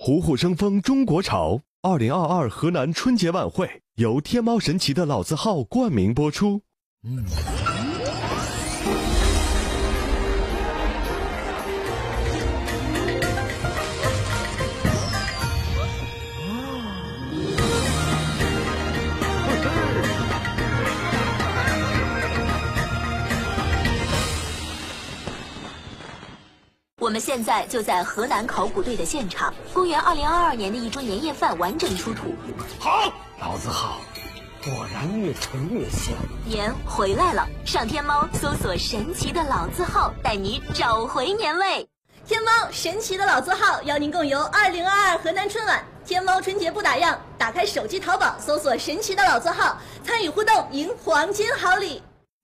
虎虎生风中国潮，2022河南春节晚会由天猫神奇的老字号冠名播出。 我们现在就在河南考古队的现场，公元2022年的一桌年夜饭完整出土。 好，老字号，果然越陈越香。 年回来了，上天猫搜索神奇的老字号，带你找回年味。 天猫神奇的老字号邀您共游2022河南春晚。天猫春节不打烊，打开手机淘宝搜索神奇的老字号，参与互动赢黄金好礼。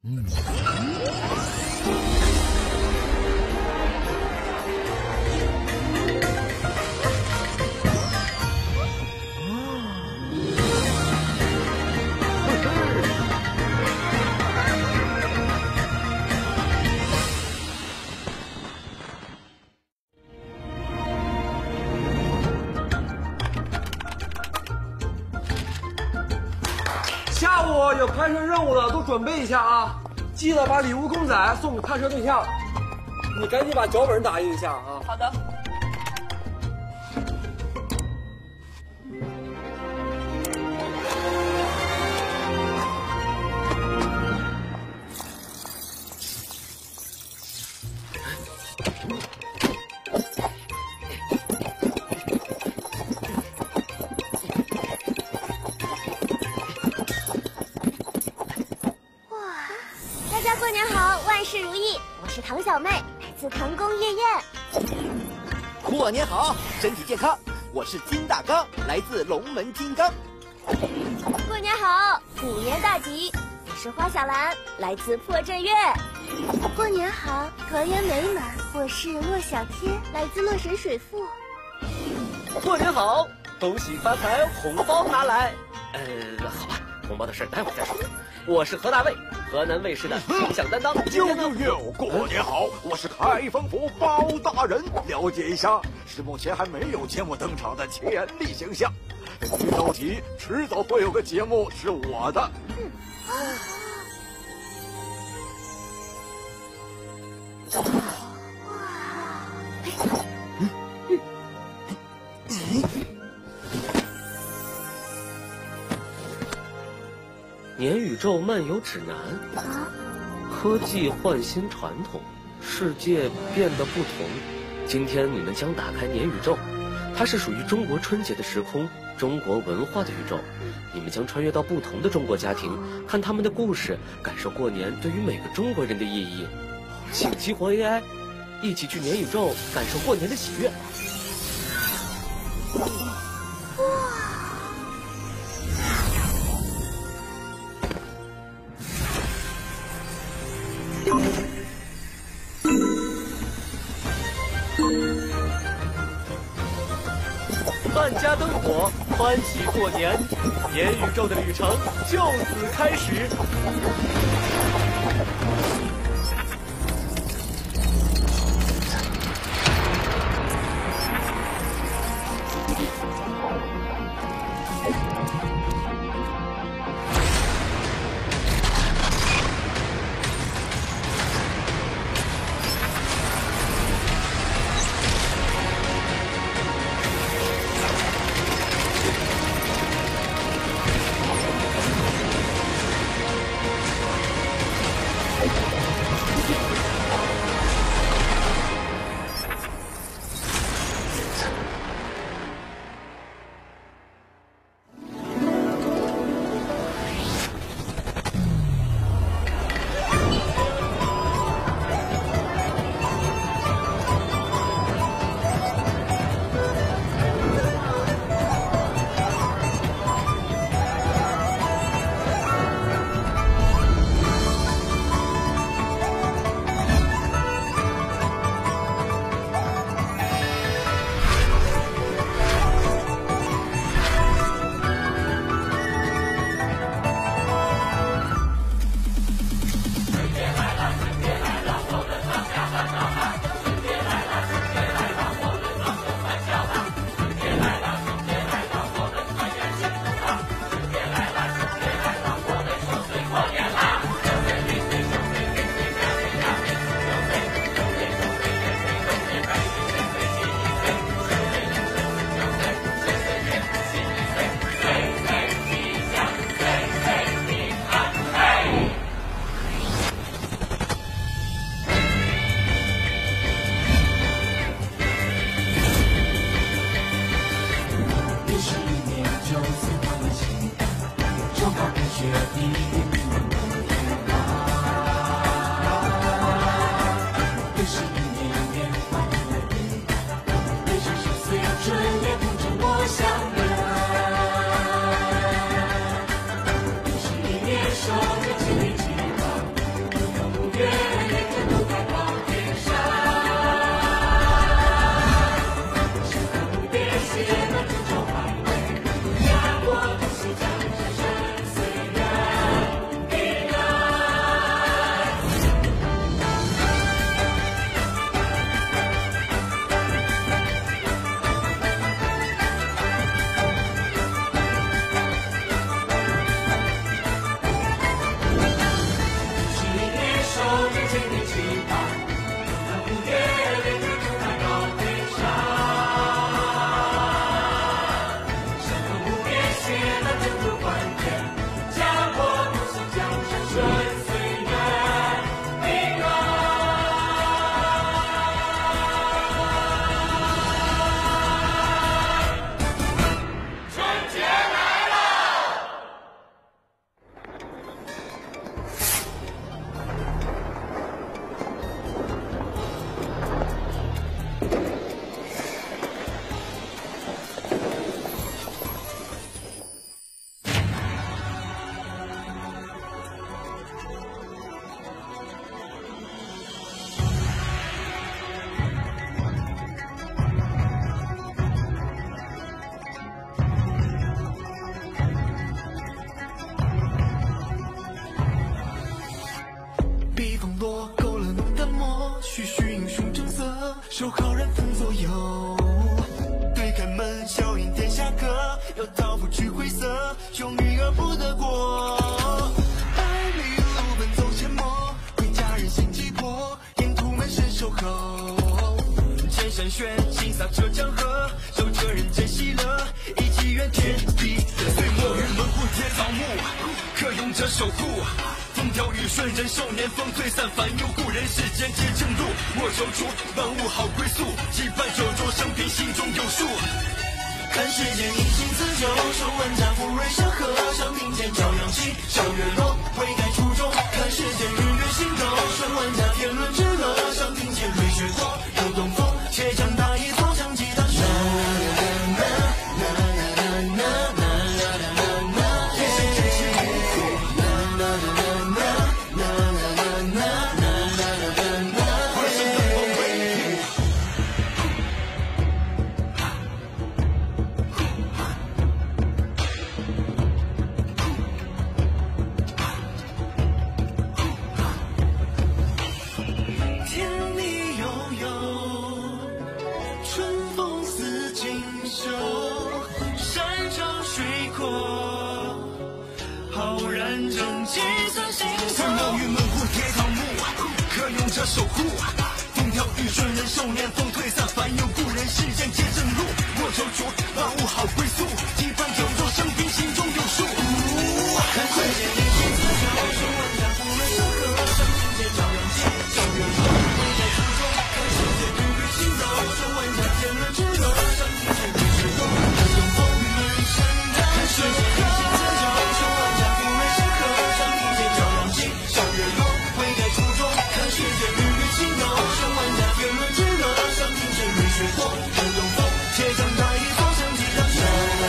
下午有拍摄任务的都准备一下啊，记得把礼物公仔送给拍摄对象。你赶紧把脚本打印一下啊。 好的。 大家过年好，万事如意！我是唐小妹，来自唐宫夜宴。 过年好，身体健康！我是金大刚，来自龙门金刚。 过年好，虎年大吉！我是花小兰，来自破阵乐。过年好，团圆美满！我是骆小天，来自洛神水赋。 过年好，恭喜发财，红包拿来。好吧，红包的事待会再说。我是何大卫，河南卫视的形象担当。 过年好，我是开封府包大人。了解一下，是目前还没有节目登场的潜力形象。别着急，迟早会有个节目是我的。 年宇宙漫游指南，科技换新传统，世界变得不同。今天你们将打开年宇宙，它是属于中国春节的时空，中国文化的宇宙。你们将穿越到不同的中国家庭，看他们的故事，感受过年对于每个中国人的意义。请激活 AI， 一起去年宇宙感受过年的喜悦。万家灯火，欢喜过年，年宇宙的旅程就此开始。 舍不得过。百里路奔走阡陌，为家人心急迫，沿途满身守候。千山雪，行洒这江河，守着人间喜乐，一起愿天地。岁末与门户贴草木，可用者守护。风调雨顺，人寿年风退散，烦忧故人，世间皆正路。莫踌躇，万物好归宿，羁绊手镯，生平心中有数。看世间一心自救，手挽家富瑞祥和，上庭前朝阳起，小月落，悔改初衷。看世间日月星斗，顺万家天伦之乐，上庭前瑞雪过，有东风，且将大义奏响吉他手。守护，风调雨顺，人寿年风退散，烦忧故人，世间皆正路。莫踌躇，万物好归宿，羁绊九州，生平心中有数。看世间一心自救，手挽家富瑞祥和，上庭前朝阳起，小月落，悔改初衷。看世间日月星斗，手挽家天伦之乐，上庭前瑞雪过，有东风雨生的。看世间一心自救，手挽家富瑞祥和，上庭前朝阳起，小月落，悔改初衷。看世间日月星斗，手挽家天伦之乐，上庭前瑞雪过，有东风，且将大义奏响吉他手。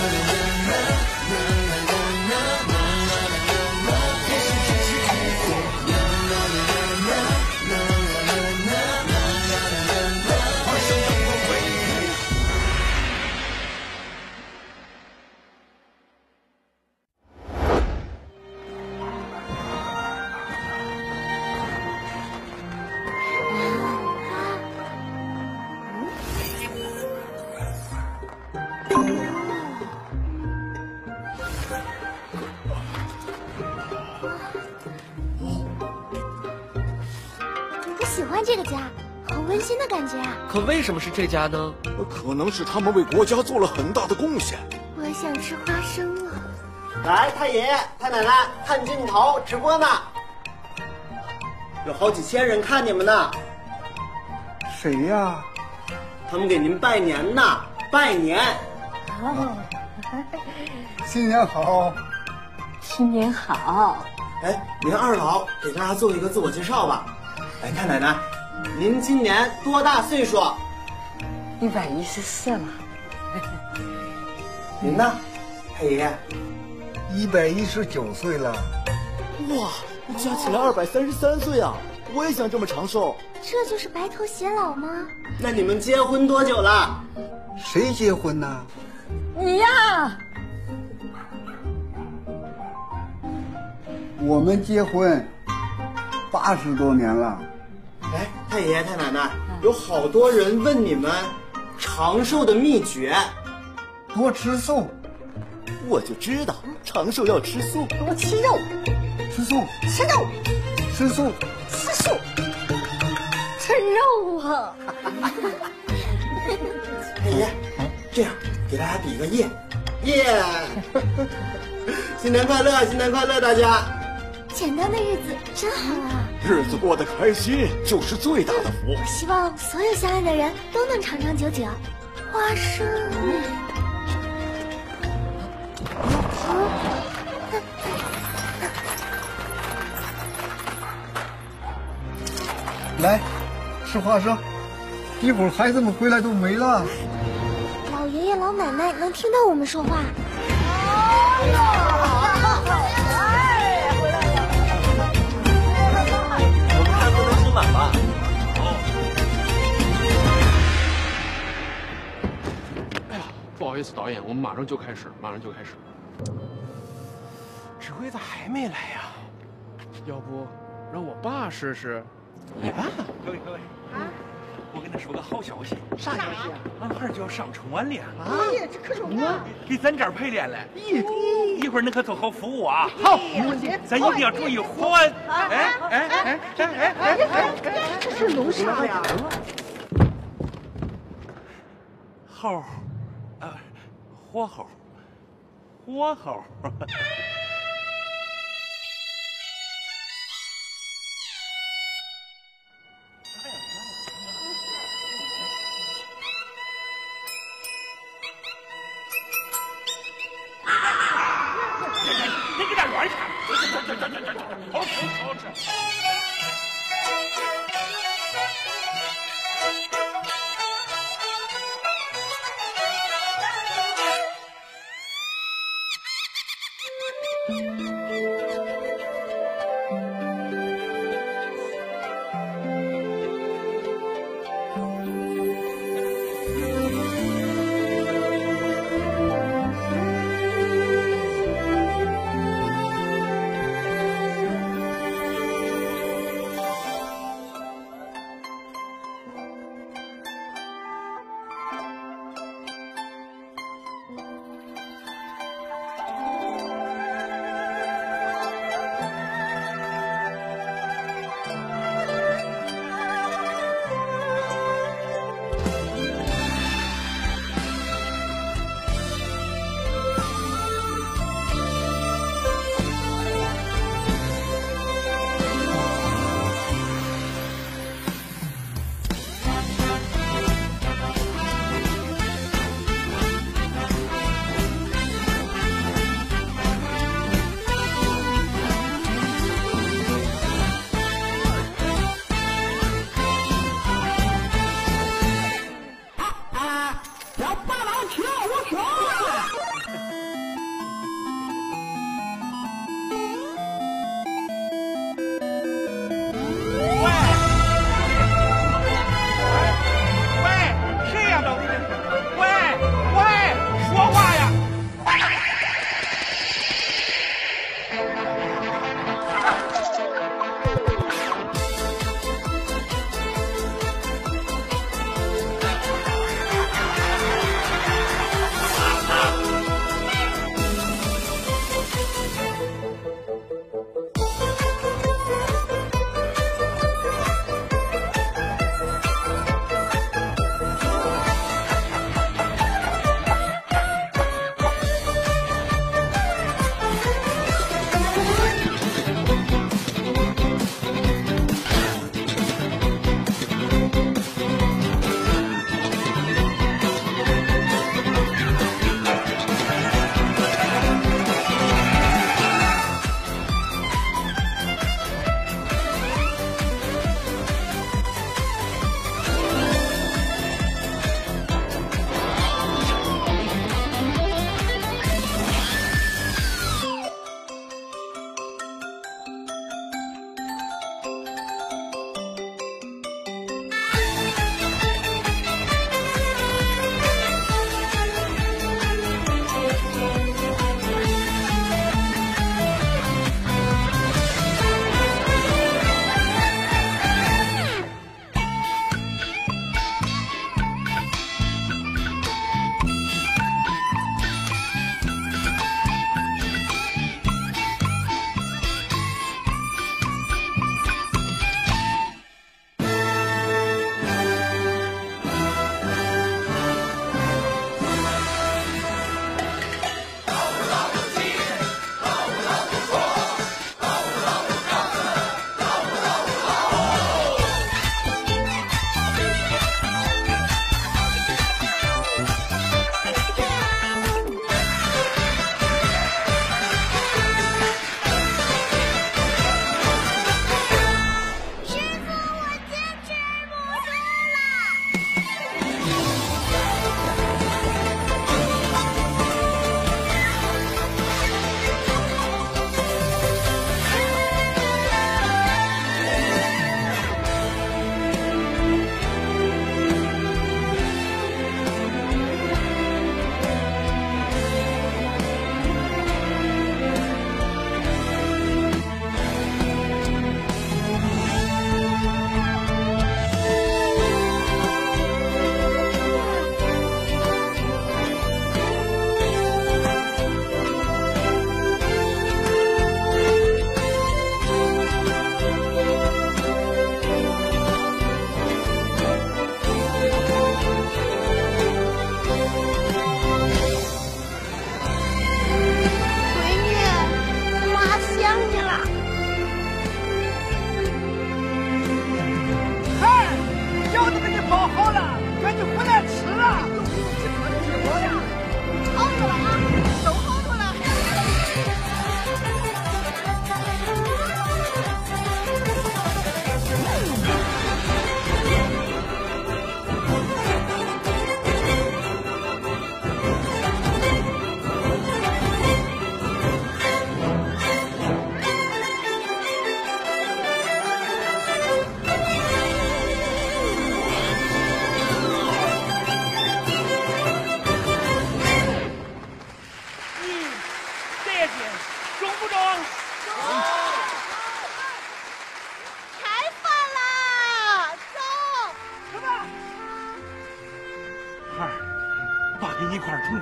我喜欢这个家，好温馨的感觉啊！ 可为什么是这家呢？ 可能是他们为国家做了很大的贡献。 我想吃花生了。 来，太爷爷、太奶奶，看镜头直播呢，有好几千人看你们呢。 谁呀？ 他们给您拜年呢，拜年。 新年好！ 新年好！ 哎，您二老给大家做一个自我介绍吧。哎，太奶奶，您今年多大岁数 ？114了。 您呢，太爷爷 ？119岁了。 哇，加起来233岁啊！我也想这么长寿。 这就是白头偕老吗？ 那你们结婚多久了？ 谁结婚呢？ 你呀。 我们结婚80多年了。 哎，太爷爷、太奶奶，有好多人问你们长寿的秘诀。 多吃素。 我就知道长寿要吃素。 多吃肉。 吃素。 吃肉。 吃素。 吃素。吃肉啊！ 太爷，这样给大家比个耶，耶！新年快乐，新年快乐，大家！ 简单的日子真好啊！ 日子过得开心就是最大的福。 我希望所有相爱的人都能长长久久。花生。 来，吃花生，一会儿孩子们回来都没了。 老爷爷老奶奶能听到我们说话。 我们看不能吃满吧？ 哎呀，不好意思，导演，我们马上就开始。指挥咋还没来呀？要不让我爸试试？你爸？ 各位啊！ 我跟他说个好消息。 啥消息啊？ 俺孩儿就要上春晚了。 哎呀，这可是我给咱这儿陪练了。一会儿你可做好服务啊。 好，没问题。 咱一定要注意火。 这是弄啥呀？ 猴，火猴，火猴。你给他乱唱，好吃好吃。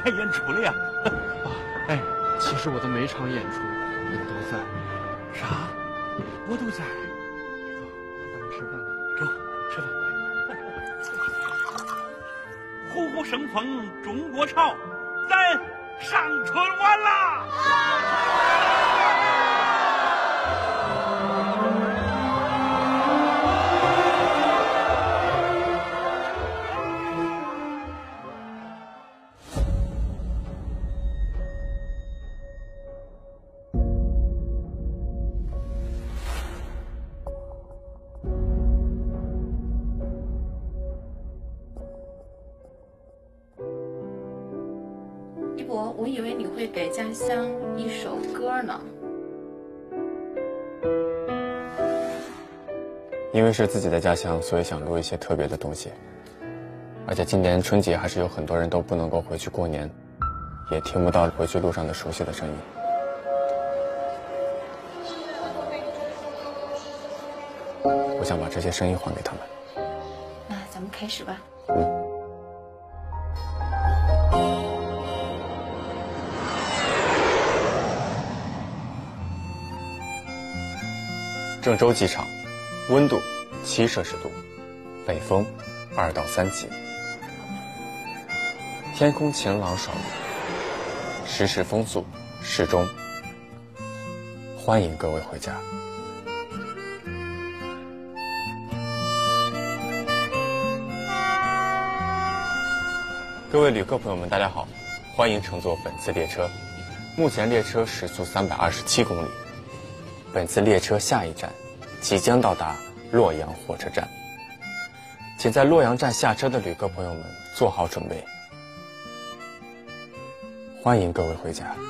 看演出了呀？ 哎，其实我的每场演出你都在。 啥？我都在。 咱们吃饭吧。 走，吃饭。虎虎生风，中国潮，咱上春晚啦！ 我以为你会给家乡一首歌呢。 因为是自己的家乡，所以想录一些特别的东西。而且今年春节还是有很多人都不能够回去过年，也听不到回去路上的熟悉的声音。我想把这些声音还给他们。 那咱们开始吧。 郑州机场，温度7摄氏度，北风2到3级，天空晴朗少雨，时时风速适中，欢迎各位回家。各位旅客朋友们，大家好，欢迎乘坐本次列车。目前列车时速327公里。本次列车下一站即将到达洛阳火车站，请在洛阳站下车的旅客朋友们做好准备，欢迎各位回家。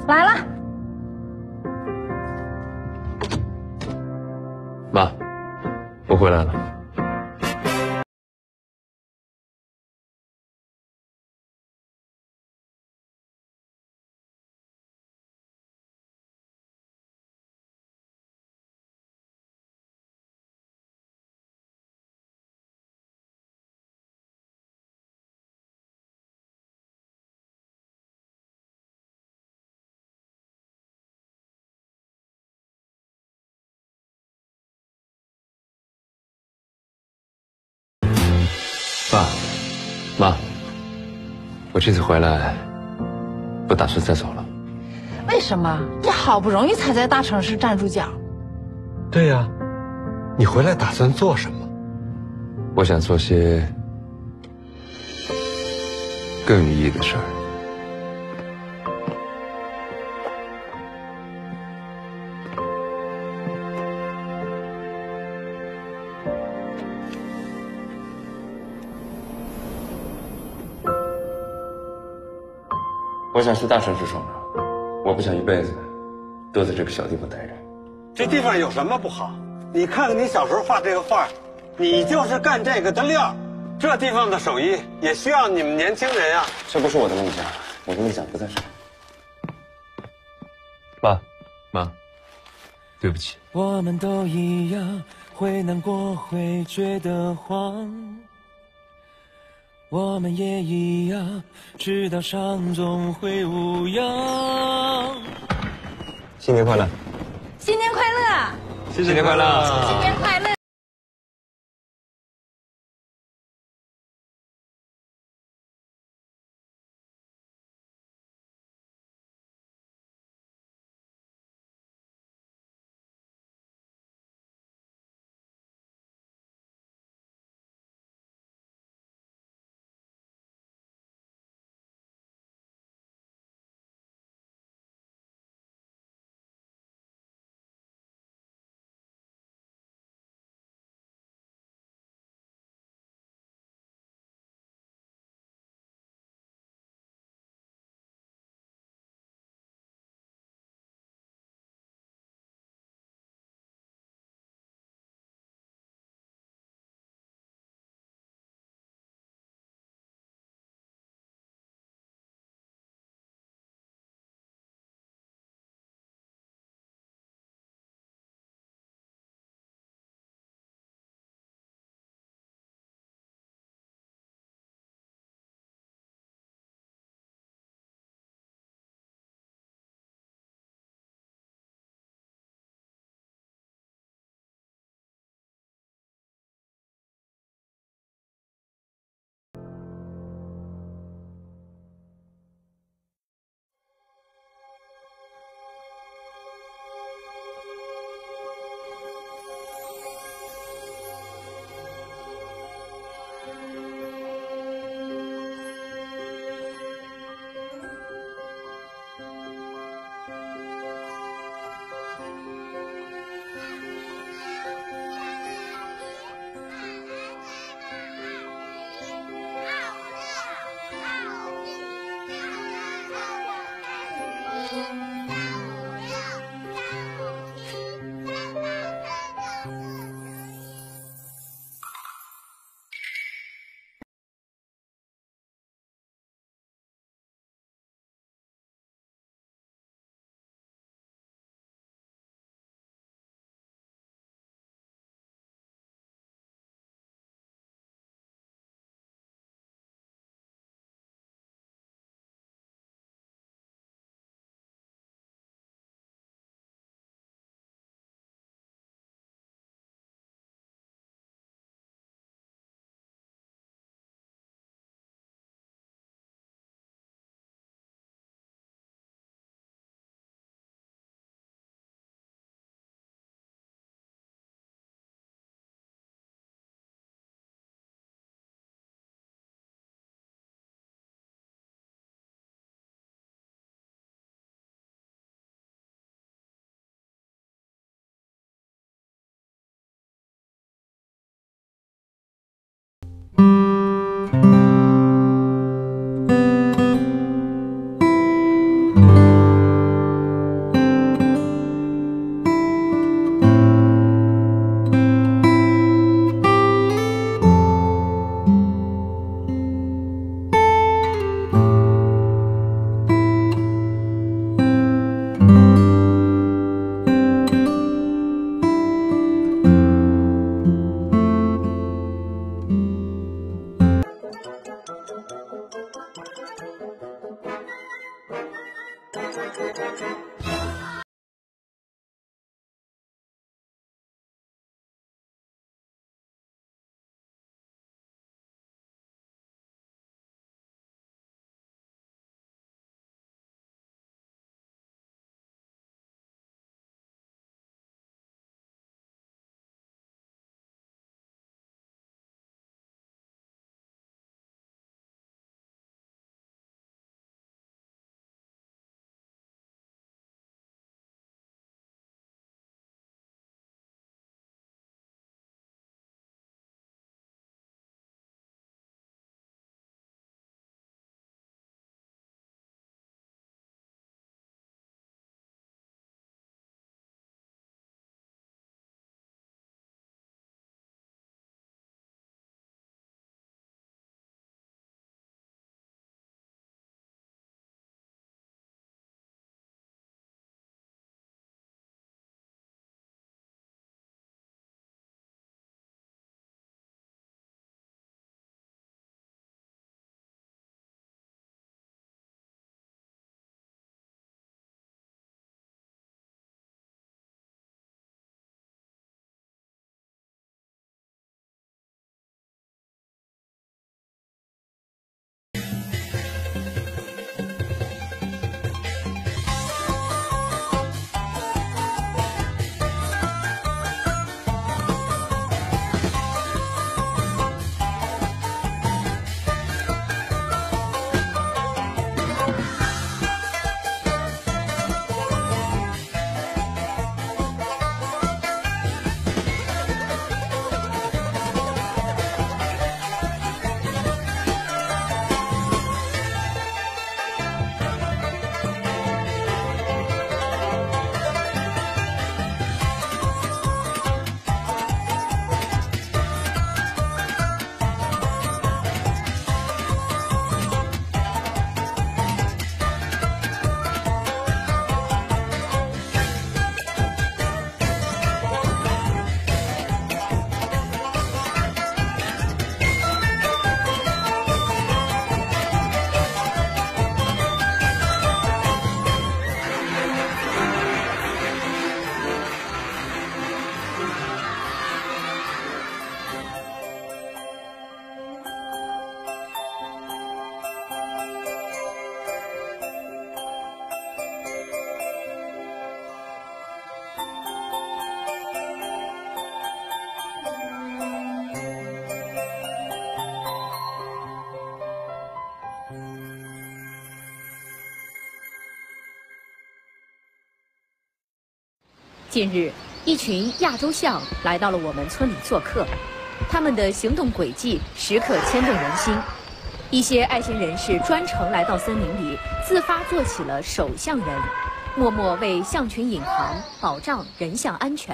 来了。 妈，我回来了。爸，妈，我这次回来不打算再走了。 为什么？你好不容易才在大城市站住脚。 对呀，你回来打算做什么？ 我想做些更有意义的事儿。我想去大城市闯闯，我不想一辈子都在这个小地方待着。 这地方有什么不好？你看看你小时候画这个画，你就是干这个的料。这地方的手艺也需要你们年轻人呀。 这不是我的梦想，我的梦想不在这儿。 爸，妈，对不起。 我们都一样，会难过，会觉得慌。我们也一样，知道伤总会无恙。 新年快乐！ 新年快乐！ 新年快乐！ 新年快乐！ 近日，一群亚洲象来到了我们村里做客，他们的行动轨迹时刻牵动人心。一些爱心人士专程来到森林里，自发做起了守象人，默默为象群引航，保障人象安全。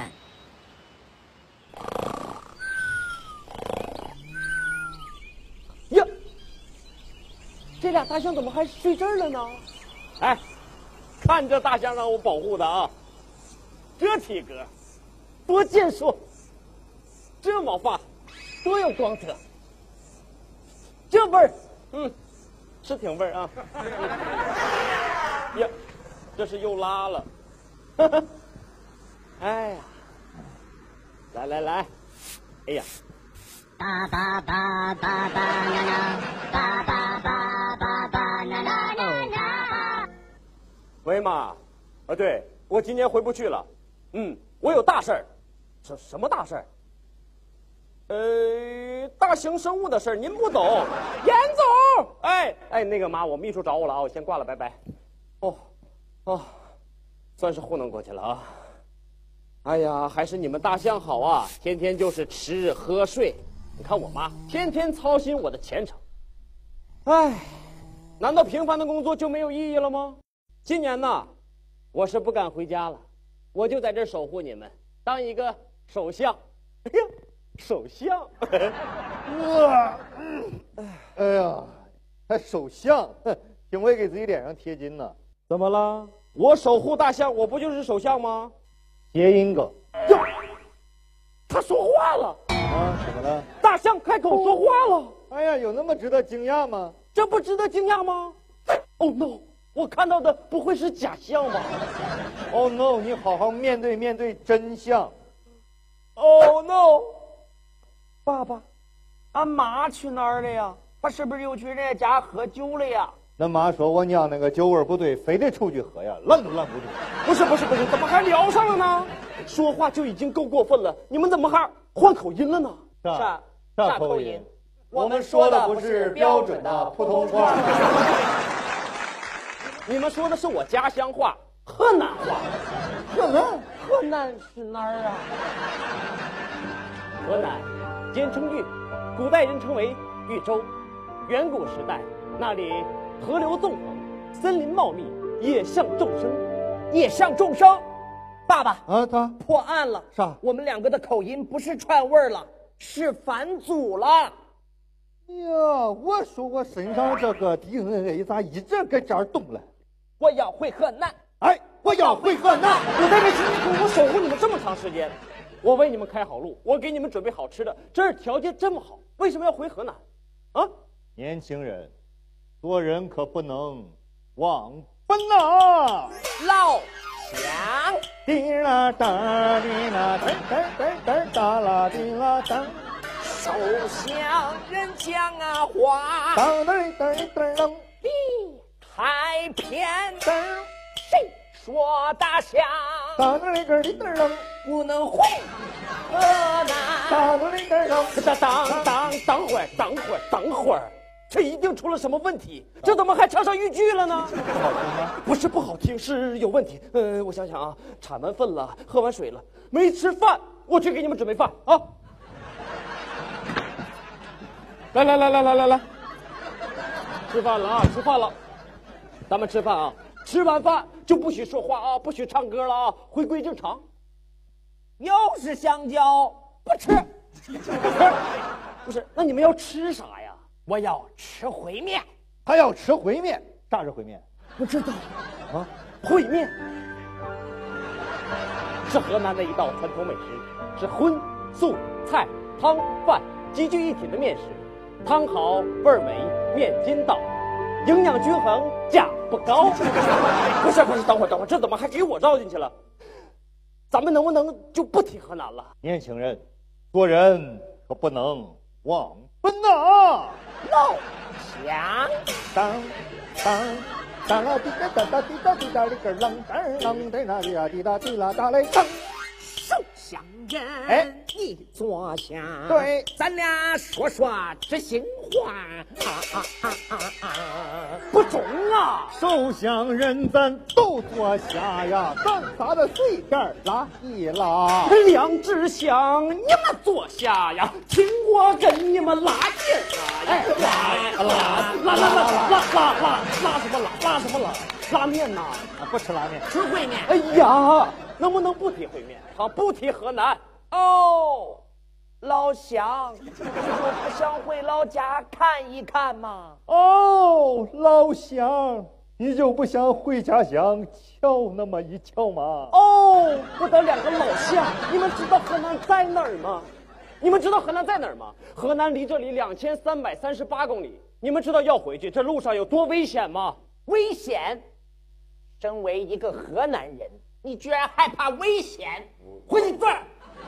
呀，这俩大象怎么还睡这儿了呢？哎，看这大象让我保护的啊！这体格，多健硕；这毛发，多有光泽；这味儿，是挺味儿啊。呀，这是又拉了。哎呀，来，哎呀， 巴巴巴巴巴啦啦，巴巴巴巴巴啦啦啦啦。 喂妈，对，我今年回不去了。我有大事儿。什么大事儿？大型生物的事儿，您不懂。严总，哎，那个妈，我秘书找我了啊，我先挂了，拜拜。算是糊弄过去了啊。哎呀，还是你们大象好啊，天天就是吃喝睡。你看我妈，天天操心我的前程。哎，难道平凡的工作就没有意义了吗？今年呢，我是不敢回家了，我就在这儿守护你们，当一个首相。哎呀，首相。 哎呀，还首相，挺会给自己脸上贴金呢。 怎么了？我守护大象，我不就是首相吗？ 谐音梗。 哟，他说话了啊？怎么了？ 大象开口说话了。 哎呀，有那么值得惊讶吗？ 这不值得惊讶吗 ？Oh no！ 我看到的不会是假象吧 ？Oh no！ 你好好面对真相。 Oh no！ 爸爸，俺妈去哪儿了呀？她是不是又去人家家喝酒了呀？ 那妈说我娘那个酒味不对，非得出去喝呀，拦都拦不住。 不是，怎么还聊上了呢？说话就已经够过分了，你们怎么还换口音了呢？ 啥口音？我们说的不是标准的普通话。 你们说的是我家乡话，河南话。河南是哪儿啊？河南，简称豫，古代人称为豫州。远古时代，那里河流纵横，森林茂密，野象众生。爸爸啊，他破案了。 啥？ 我们两个的口音不是串味儿了，是返祖了。 呀，我说我身上这个 DNA 咋一直搁这儿动了？ 我要回河南。 哎，我要回河南。 我在这辛辛苦苦守护你们这么长时间，我为你们开好路，我给你们准备好吃的，这儿条件这么好，为什么要回河南？啊， 年轻人，做人可不能忘本呐！ 老乡， 滴啦哒滴啦噔噔噔噔哒啦滴啦噔。 首相人讲话， 噔噔噔噔噔， 太偏灯，谁说大象？ 噔噔噔噔噔， 不能回河南。 噔噔噔噔， 等会儿，这一定出了什么问题？这怎么还唱上豫剧了呢？ 不好听吗？ 不是不好听，是有问题。我想想啊，铲完粪了，喝完水了，没吃饭，我去给你们准备饭啊！来，吃饭了啊！吃饭了，咱们吃饭啊！吃完饭就不许说话啊，不许唱歌了啊，回归正常。又是香蕉，不吃，不是，那你们要吃啥呀？我要吃烩面。 还要吃烩面？啥是烩面？ 不知道啊，烩面是河南的一道传统美食，是荤、素、菜、汤、饭集聚一体的面食。汤好味儿美，面筋道，营养均衡，价不高。不是，等会儿，这怎么还给我绕进去了？咱们能不能就不提河南了？ 年轻人，做人可不能忘本呐！ 老乡， 当啦滴答哒哒滴答滴答哩个啷当啷的那哩呀滴答滴啦哒嘞当。 首相人， 哎， 你坐下。 对， 咱俩说说知心话。 不中啊！首相人咱都坐下呀，咱仨的随便拉一拉。 梁志祥，你们坐下呀，听我跟你们拉劲啊！哎，拉什么拉？拉什么拉？拉面呐？ 不吃拉面， 吃烩面。哎呀，能不能不提烩面？啊，不提河南。哦，老乡，你就不想回老家看一看吗？ 哦，老乡，你就不想回家乡瞧那么一瞧吗？ 哦，我的两个老乡，你们知道河南在哪儿吗？你们知道河南在哪儿吗？河南离这里2338公里。你们知道要回去这路上有多危险吗？危险？身为一个河南人，你居然害怕危险？回你这儿！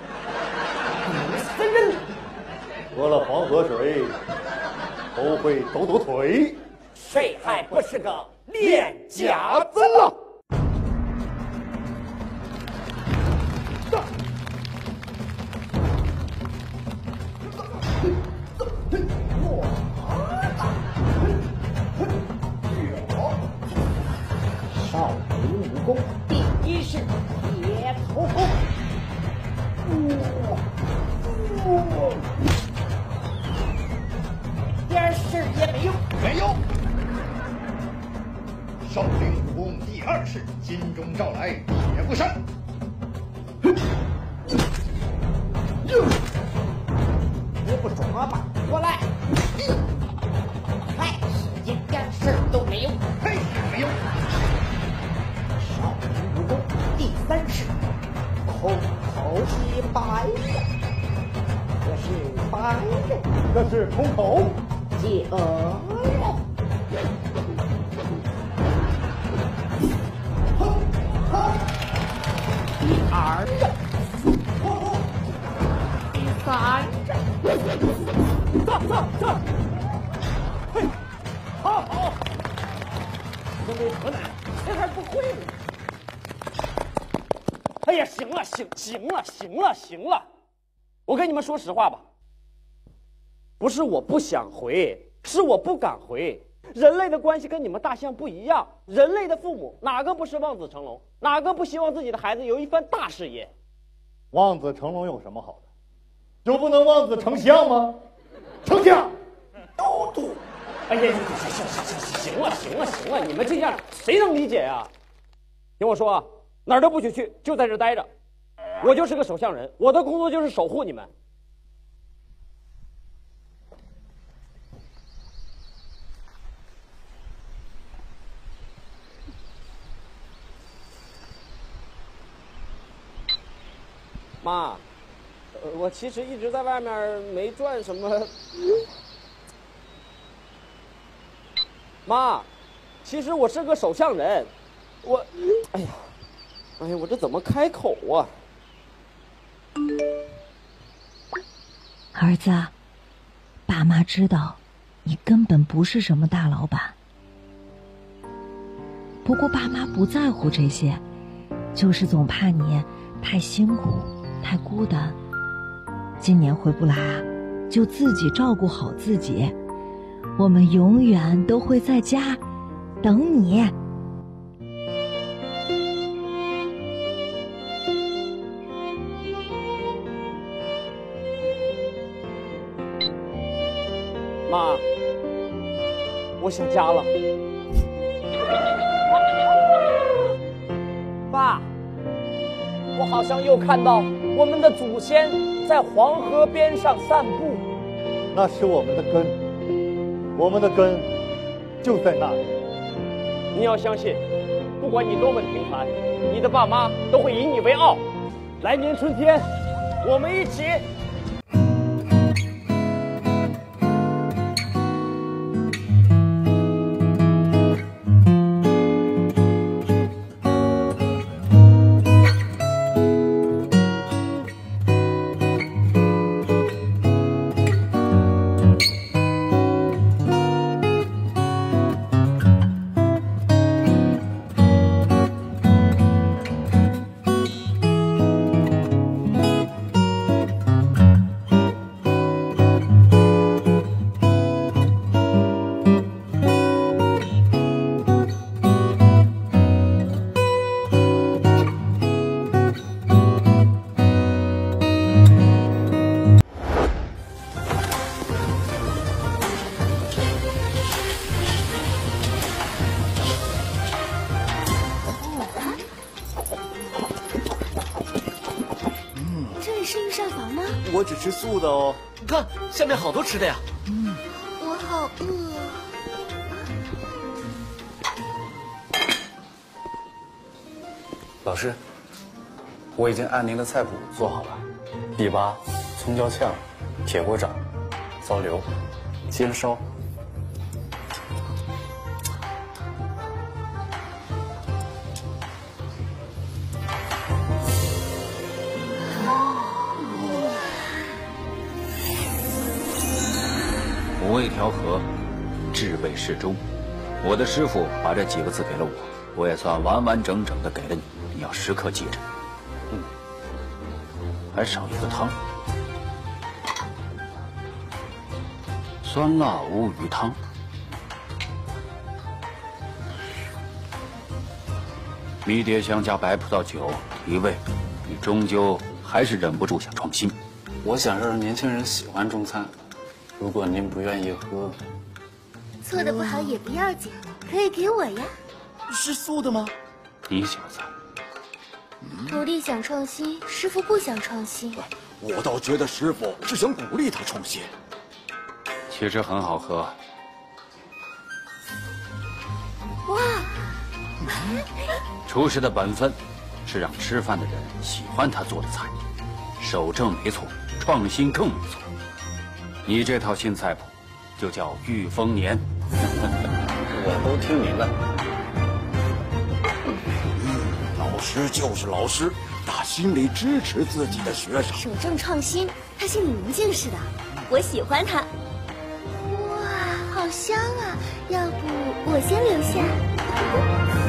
真人喝了黄河水，都会抖抖腿。 谁还不是个练家子了？少林武功第一式铁头功。点事也没有。 没有。少林武功第二式金钟罩来，铁布衫。 你不抓吧，过来。还是一点事都没有。 嘿，没有。 少林武功第三式空口击白刃，这是白刃， 这是空口接刃。第二刃，第三刃，走，嘿，好，身为河南，谁还不会呢？哎呀，行了，我跟你们说实话吧，不是我不想回，是我不敢回。人类的关系跟你们大象不一样，人类的父母哪个不是望子成龙，哪个不希望自己的孩子有一番大事业？ 望子成龙有什么好的？就不能望子成相吗？成相， 都。哎呀，行了，你们这样谁能理解呀？听我说啊，哪儿都不许去，就在这待着。我就是个首相人，我的工作就是守护你们。妈，我其实一直在外面没赚什么。妈，其实我是个首相人，哎呀，我这怎么开口啊？ 儿子，爸妈知道你根本不是什么大老板，不过爸妈不在乎这些，就是总怕你太辛苦太孤单。今年回不来啊，就自己照顾好自己，我们永远都会在家等你。 妈，我想家了。爸，我好像又看到我们的祖先在黄河边上散步。 那是我们的根，我们的根就在那里。 你要相信，不管你多么平凡，你的爸妈都会以你为傲。来年春天，我们一起。 我只吃素的哦。看，下面好多吃的呀。 我好饿。 老师，我已经按您的菜谱做好了：地八、葱椒炝、铁锅掌、糟溜、煎烧。 五味调和，制备适中。我的师傅把这几个字给了我，我也算完完整整的给了你，你要时刻记着。还少一个汤，酸辣乌鱼汤。迷迭香加白葡萄酒提味，你终究还是忍不住想创新。 我想让年轻人喜欢中餐。如果您不愿意喝， 做的不好也不要紧，可以给我呀。 是素的吗？你小子， 徒弟想创新，师傅不想创新。 我倒觉得师傅是想鼓励他创新。 其实很好喝。 哇！ 厨师的本分是让吃饭的人喜欢他做的菜，守正没错，创新更没错。你这套新菜谱就叫御风年。 我都听您的。 老师就是老师，打心里支持自己的学生。 守正创新，他心里明镜似的，我喜欢他。哇，好香啊！要不我先留下。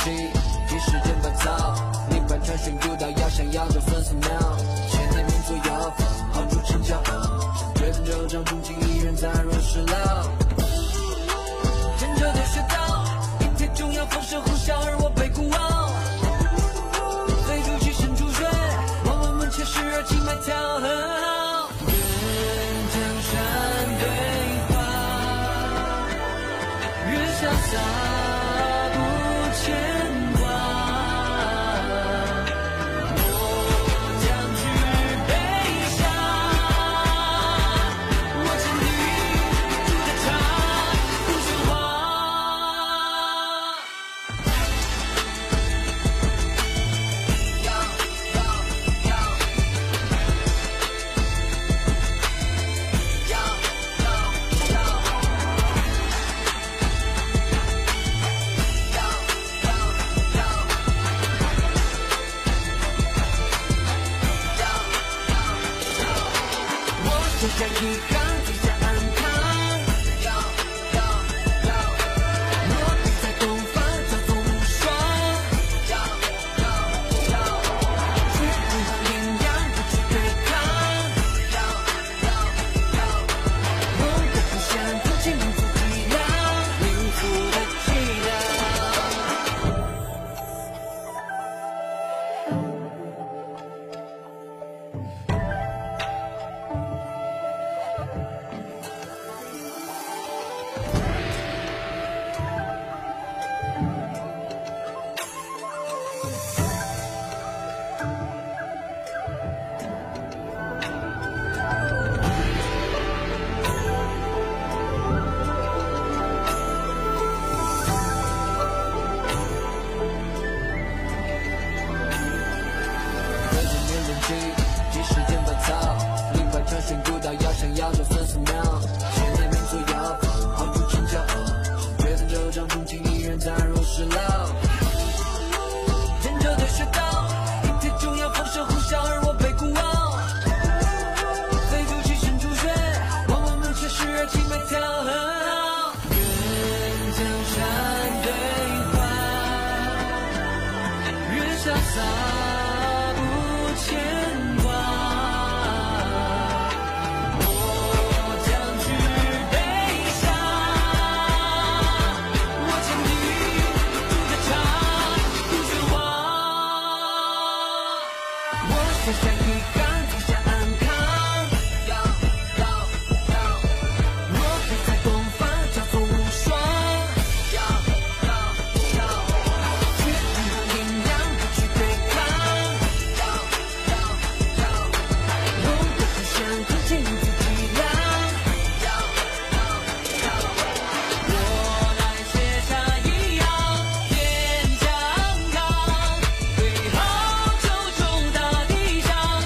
气，一时间烦躁，灵魂传讯古道，要想要就分4秒。千年名左右，好主成交，决定就张中情依然在若是老。kend着的穴道，一铁中药放射呼啸，而我被孤傲。飞出去深处水，望我们前世而情埋跳很好。跟江山对话，越潇洒不牵挂。我将去悲伤，我千里煮的茶不喧哗。我想遗憾，最下安康。落地在东方，交锋无双。血中和阴阳，不去对抗。我的故乡，风起民族脊梁，民族的脊梁。一时间烦躁，灵魂传讯古道，要想要就分4秒。千年名左右，好主成交，决定就张中情依然在若是老。kend着的穴道，一铁中药放射呼啸，而我被孤傲。飞出去深处水，望我们前世而情埋跳很好。跟江山对话，越潇洒。我想遗憾，最下安康。落地在东方，交锋无双。血中和阴阳，不去对抗。我的故乡，空气民族脊梁。我来写下一样天将港，对好九州大地上。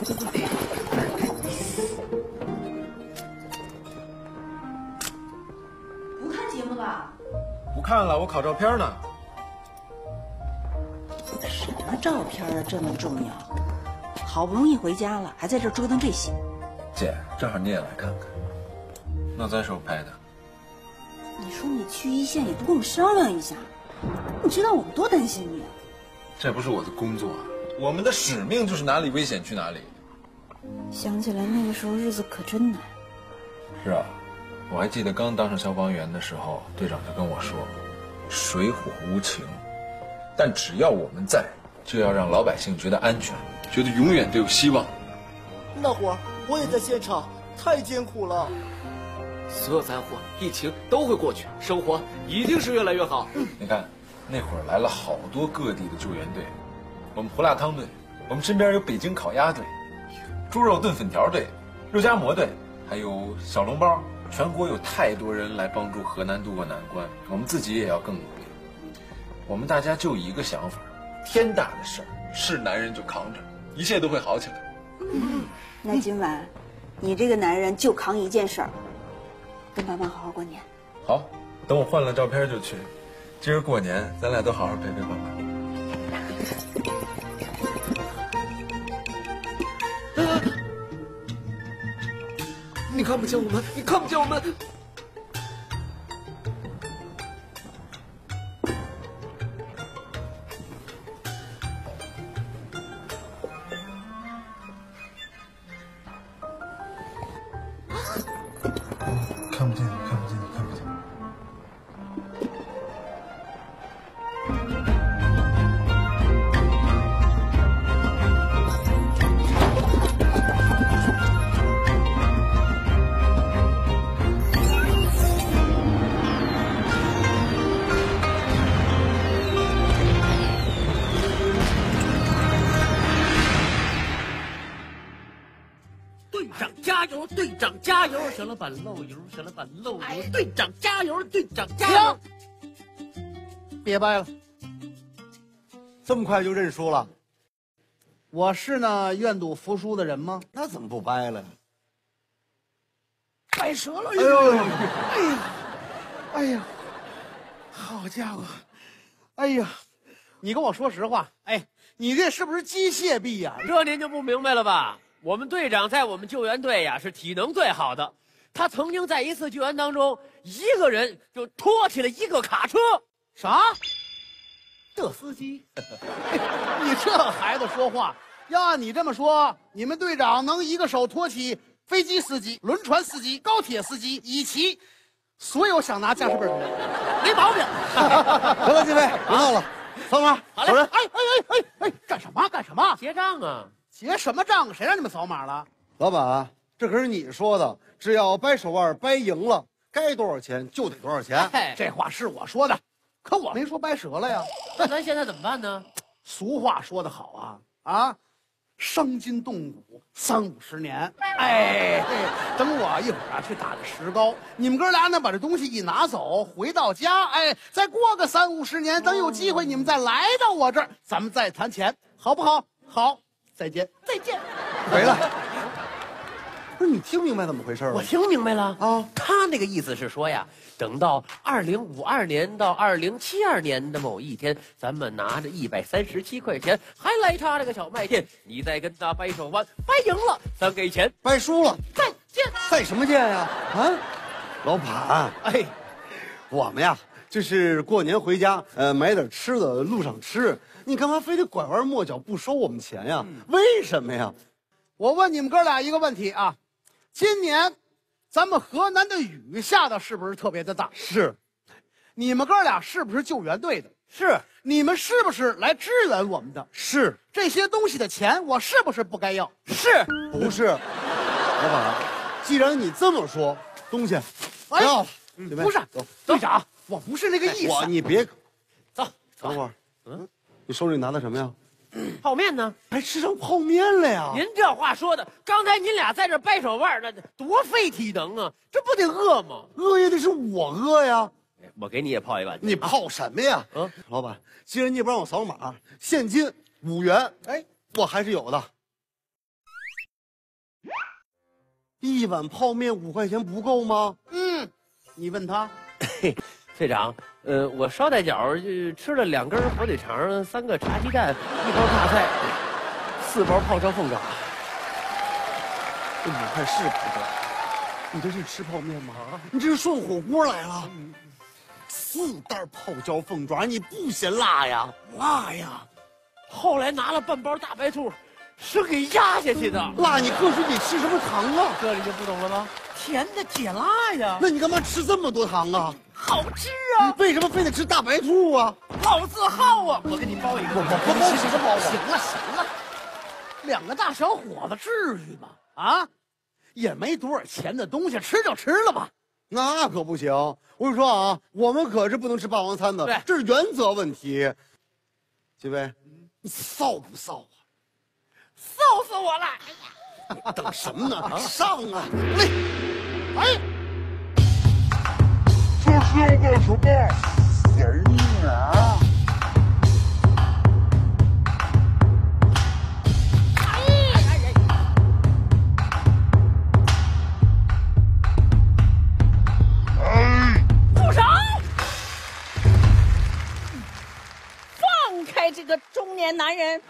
不看节目了？ 不看了，我考照片呢。 什么照片啊，这么重要？好不容易回家了，还在这折腾这些。 姐，正好你也来看看，那咱是我拍的。 你说你去一线也不跟我们商量一下，你知道我们多担心你啊！ 这不是我的工作，我们的使命就是哪里危险去哪里。 想起来那个时候日子可真难。 是啊，我还记得刚当上消防员的时候，队长就跟我说，水火无情，但只要我们在，就要让老百姓觉得安全，觉得永远都有希望。 那会儿我也在现场，太艰苦了。 所有灾祸、疫情都会过去，生活一定是越来越好。 你看，那会儿来了好多各地的救援队，我们胡辣汤队，我们身边有北京烤鸭队，猪肉炖粉条队，肉夹馍队，还有小笼包。全国有太多人来帮助河南渡过难关，我们自己也要更努力。我们大家就一个想法，天大的事儿是男人就扛着，一切都会好起来。 那今晚，你这个男人就扛一件事儿，跟爸妈好好过年。 好，等我换了照片就去。今儿过年，咱俩都好好陪陪爸妈。 你看不见我们，你看不见我们。 看不见你，看不见你，看不见你。 队长加油！队长加油！小老板漏油！小老板漏油！队长加油！队长加油！ 别掰了，这么快就认输了？我是那愿赌服输的人吗？ 那怎么不掰了呀？ 掰折了！ 哎呦， 哎呀，哎呀，好家伙！哎呀，你跟我说实话，哎，你这是不是机械臂呀？ 这您就不明白了吧？我们队长在我们救援队呀是体能最好的，他曾经在一次救援当中，一个人就拖起了一个卡车。 啥？这司机？你这孩子说话，要按你这么说，你们队长能一个手托起飞机司机、轮船司机、高铁司机以及所有想拿驾驶本的人，没毛病。 行了，金飞，别闹了，扫码，走人。 哎，干什么？干什么？ 结账啊！ 结什么账？谁让你们扫码了？ 老板，这可是你说的，只要掰手腕掰赢了，该多少钱就得多少钱。 这话是我说的，可我没说掰折了呀。 那咱现在怎么办呢？ 俗话说得好啊，伤筋动骨30-50年。哎，等我一会儿去打个石膏，你们哥俩呢把这东西一拿走，回到家，哎，再过个30-50年，等有机会你们再来到我这儿，咱们再谈钱，好不好？好，再见，再见。 回来。不是你听明白怎么回事了？ 我听明白了啊，他那个意思是说呀，等到2052年到2072年的某一天，咱们拿着137块钱，还来他这个小卖店，你再跟他掰手腕，掰赢了咱给钱， 掰输了再见。 再什么见呀？啊，老板，哎，我们呀就是过年回家，买点吃的，路上吃。你干嘛非得拐弯抹角不收我们钱呀？为什么呀？ 我问你们哥俩一个问题啊。今年，咱们河南的雨下的是不是特别的大？ 是。 你们哥俩是不是救援队的？ 是。 你们是不是来支援我们的？ 是。 这些东西的钱，我是不是不该要？ 是。 不是？老板，既然你这么说，东西不要了。 不是，队长，我不是那个意思。 你别走。 等会儿，你手里拿的什么呀？ 泡面呢？ 还吃上泡面了呀？ 您这话说的，刚才您俩在这掰手腕，那多费体能啊！这不得饿吗？ 饿也得是我饿呀！ 我给你也泡一碗。 你泡什么呀？老板，既然你不让我扫码，现金5元，哎，我还是有的。 一碗泡面5块钱不够吗？你问他。 队长，我捎带脚就吃了2根火腿肠，3个茶鸡蛋，1包大菜，4包泡椒凤爪。 这5块是不够，你这是吃泡面吗？你这是涮火锅来了。4袋泡椒凤爪，你不嫌辣呀？ 辣呀！后来拿了半包大白兔，是给压下去的。 辣，你喝水得吃什么糖啊？ 这你就不懂了吗？甜的解辣呀！ 那你干嘛吃这么多糖啊？ 好吃啊！ 你为什么非得吃大白兔啊？ 好自豪啊！我给你包一个。 不吃什么包？ 行了，2个大小伙子至于吗？啊，也没多少钱的东西，吃就吃了吧。 那可不行！我跟你说啊，我们可是不能吃霸王餐的，这是原则问题。几位，你臊不臊啊？ 臊死我了！ 哎呀，等什么呢？上啊！来，哎， 这是要干什么？给你。 住手！放开这个中年男人！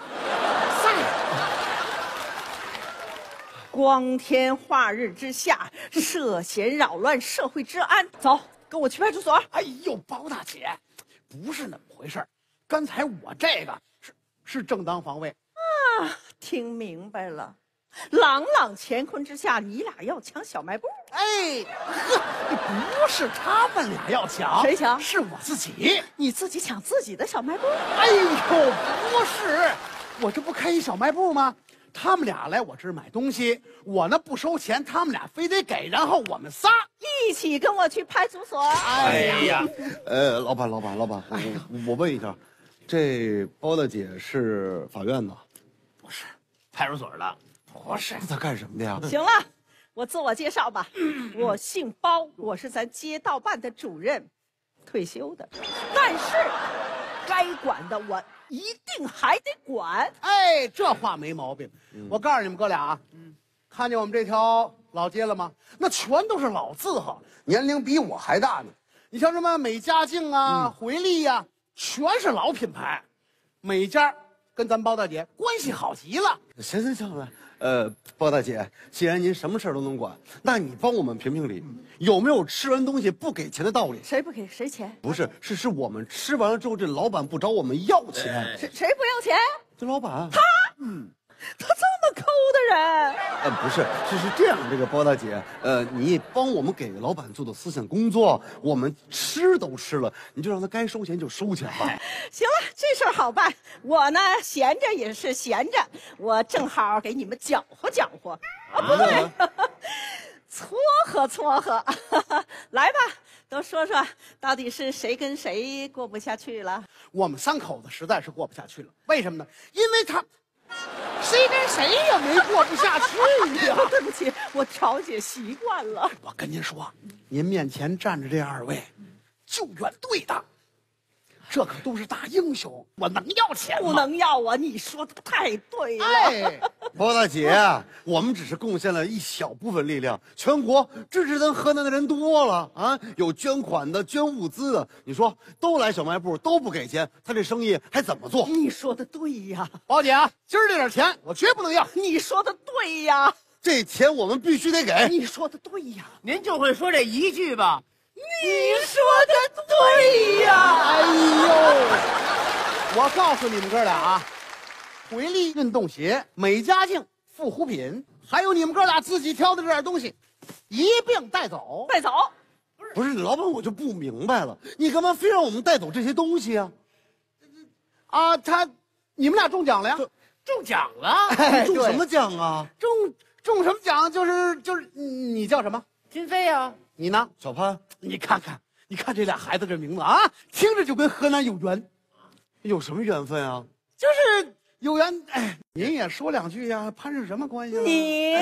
光天化日之下，涉嫌扰乱社会治安。走，跟我去派出所。 哎呦，包大姐，不是那么回事儿。刚才我这个是正当防卫啊，听明白了。朗朗乾坤之下，你俩要抢小卖部？ 哎，呵，不是他们俩要抢， 谁抢？ 是我自己。 你自己抢自己的小卖部？ 哎呦，不是，我这不开一小卖部吗？他们俩来我这儿买东西，我呢不收钱，他们俩非得给，然后我们仨一起跟我去派出所。 哎呀， 老板，哎呀，我问一下，这包大姐是法院的？ 不是，派出所的。不是， 他干什么的呀？ 行了，我自我介绍吧，我姓包，我是咱街道办的主任，退休的，但是该管的我一定还得管。 哎，这话没毛病。我告诉你们哥俩啊，看见我们这条老街了吗？那全都是老字号，年龄比我还大呢。你像什么美家净啊、回力呀，全是老品牌。每家跟咱包大姐关系好极了。 行了。包大姐，既然您什么事儿都能管，那你帮我们评评理，有没有吃完东西不给钱的道理？ 谁不给谁钱？ 不是，是我们吃完了之后，这老板不找我们要钱。 谁不要钱？ 这老板。 他这么抠的人。 不是，是这样，这个包大姐，你帮我们给老板做的思想工作，我们吃都吃了，你就让他该收钱就收钱吧。 行了，这事儿好办。我呢闲着也是闲着，我正好给你们搅和搅和。啊，不对，撮合。来吧，都说说到底是谁跟谁过不下去了？ 我们3口子实在是过不下去了。为什么呢？因为他谁跟谁也没过不下去呀。 对不起，我调解习惯了。 我跟您说，您面前站着这2位，救援队的，这可都是大英雄，我能要钱吗？ 不能要啊！你说的太对了。 哎， 包大姐，我们只是贡献了一小部分力量，全国支持咱河南的人多了啊，有捐款的、捐物资的，你说都来小卖部都不给钱，他这生意还怎么做？ 你说的对呀， 包姐啊，今儿这点钱我绝不能要。 你说的对呀， 这钱我们必须得给。 你说的对呀， 您就会说这一句吧？ 你说的对呀！ 哎呦，我告诉你们哥俩啊，回力运动鞋、美家净护肤品，还有你们哥俩自己挑的这点东西，一并带走。 带走？ 不是老板，我就不明白了，你干嘛非让我们带走这些东西啊？ 啊，你们俩中奖了呀？ 中奖了？ 哎， 中什么奖啊？ 中什么奖？就是你叫什么？ 金飞呀。 你呢？ 小潘。 你看这俩孩子这名字啊，听着就跟河南有缘。 有什么缘分啊？ 就是有缘。哎，您也说2句呀，潘是什么关系啊？ 你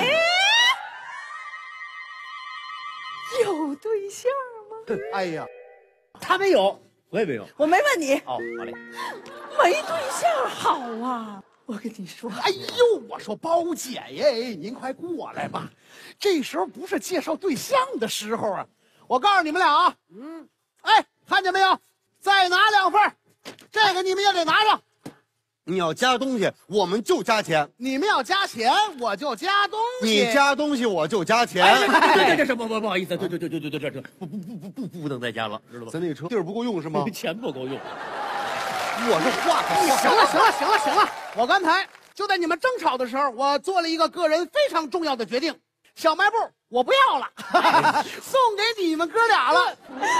有对象吗？ 哎呀，他没有，我也没有。 我没问你。 哦，好嘞。 没对象好啊， 我跟你说， 哎呦，我说包姐耶，您快过来吧，这时候不是介绍对象的时候啊！我告诉你们俩啊，哎，看见没有？再拿2份，这个你们也得拿上。 你要加东西，我们就加钱； 你们要加钱，我就加东西。 你加东西，我就加钱。 这不好意思，对，这不能再加了，知道吧？ 咱那个车地儿不够用是吗？ 钱不够用。 我这话行了，我刚才就在你们争吵的时候，我做了一个个人非常重要的决定，小卖部我不要了，送给你们哥俩了。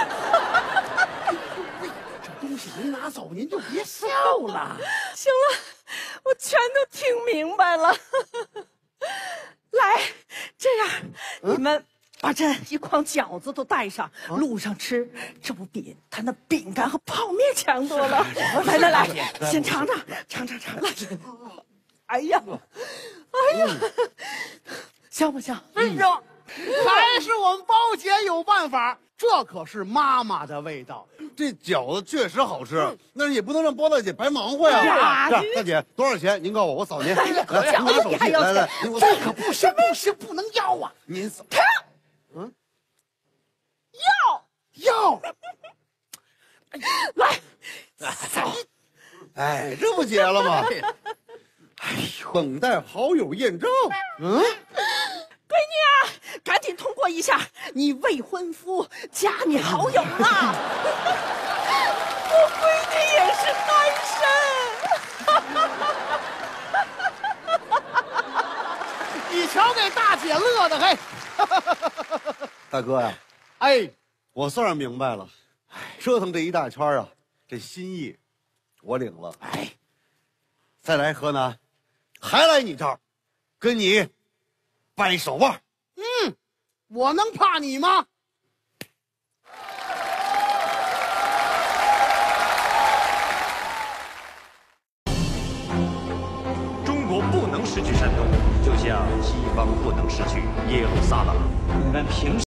这东西您拿走，您就别笑了。 行了，我全都听明白了。来，这样你们把这一筐饺子都带上，路上吃，这不比他那饼干和泡面强多了？来，先尝。来，哎呀，香不香？ 哎呀，还是我们包姐有办法，这可是妈妈的味道。 这饺子确实好吃，但是也不能让包大姐白忙活呀。大姐多少钱？您告诉我，我扫您。来，拿手机，来， 这可不行，不能要啊！ 您扫。 要， 来， 扫。 哎，这不结了吗？哎呦，等待好友验证。 闺女啊，赶紧通过一下，你未婚夫加你好友了。我闺女也是单身。你瞧给大姐乐的，嘿。 大哥呀，哎，我算是明白了，折腾这一大圈啊，这心意我领了。哎，再来河南，还来你这儿，跟你掰手腕。 我能怕你吗？ 中国不能失去山东，就像西方不能失去耶路撒冷。你们凭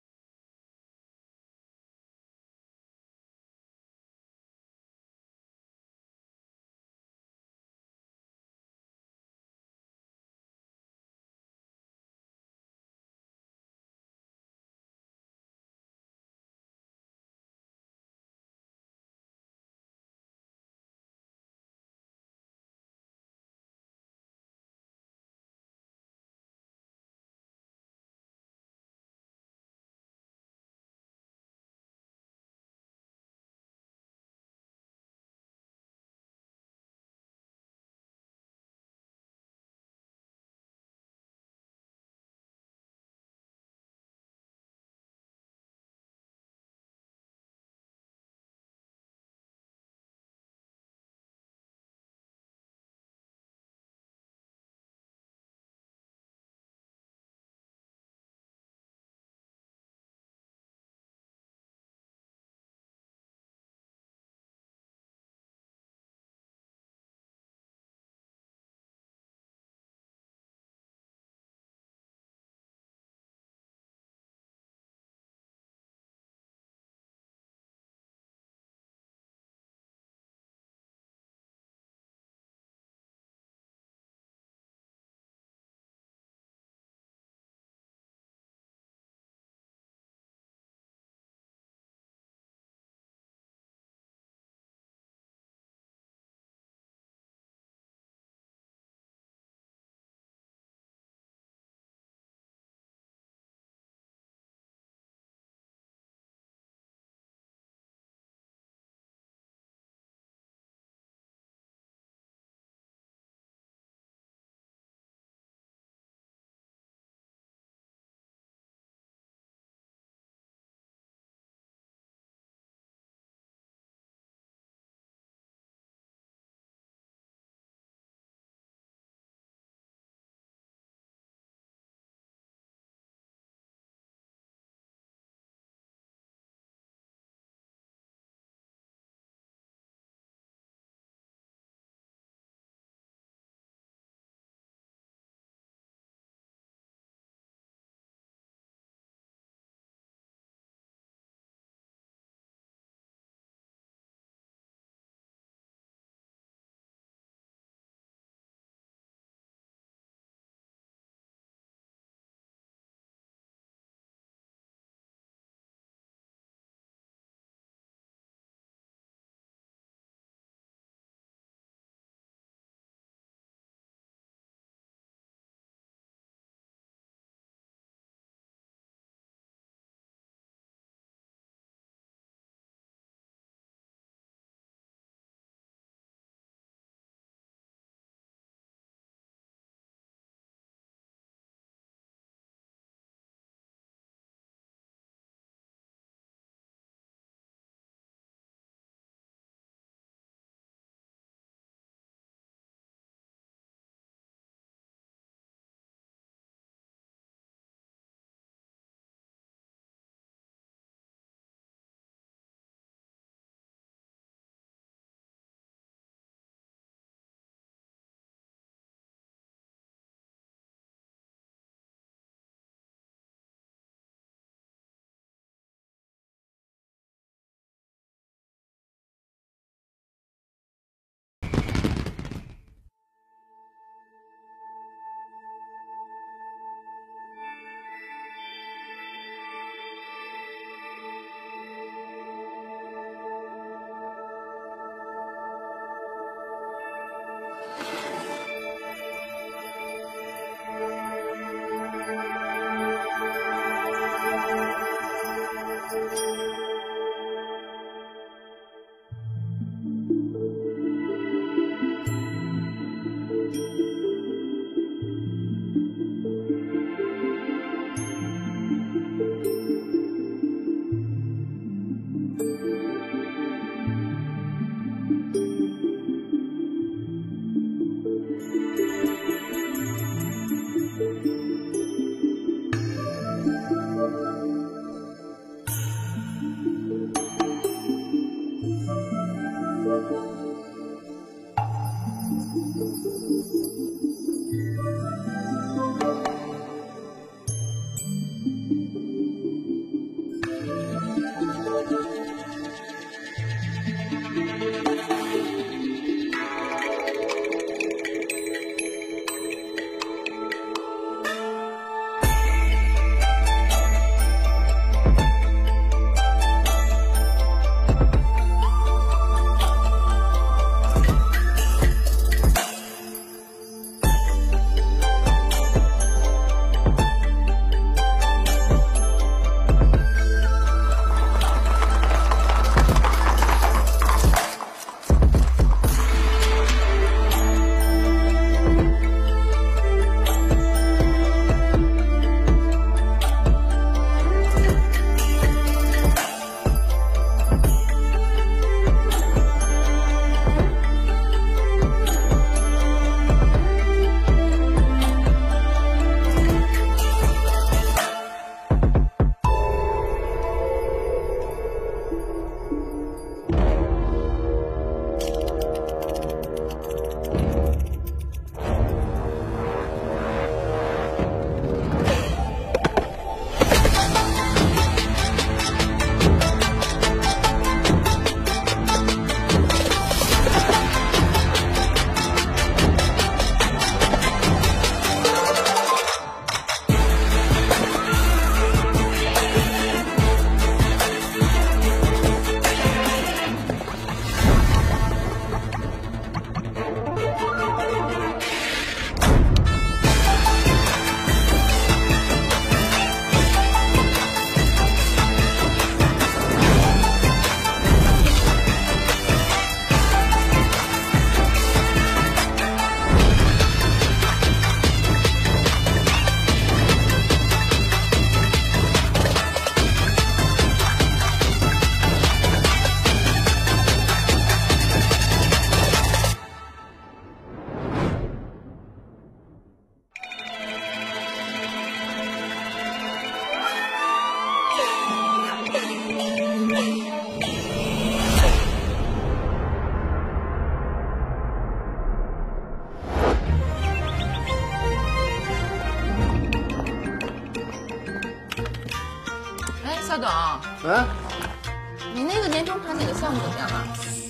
小董，你那个年终盘点的项目怎么样了？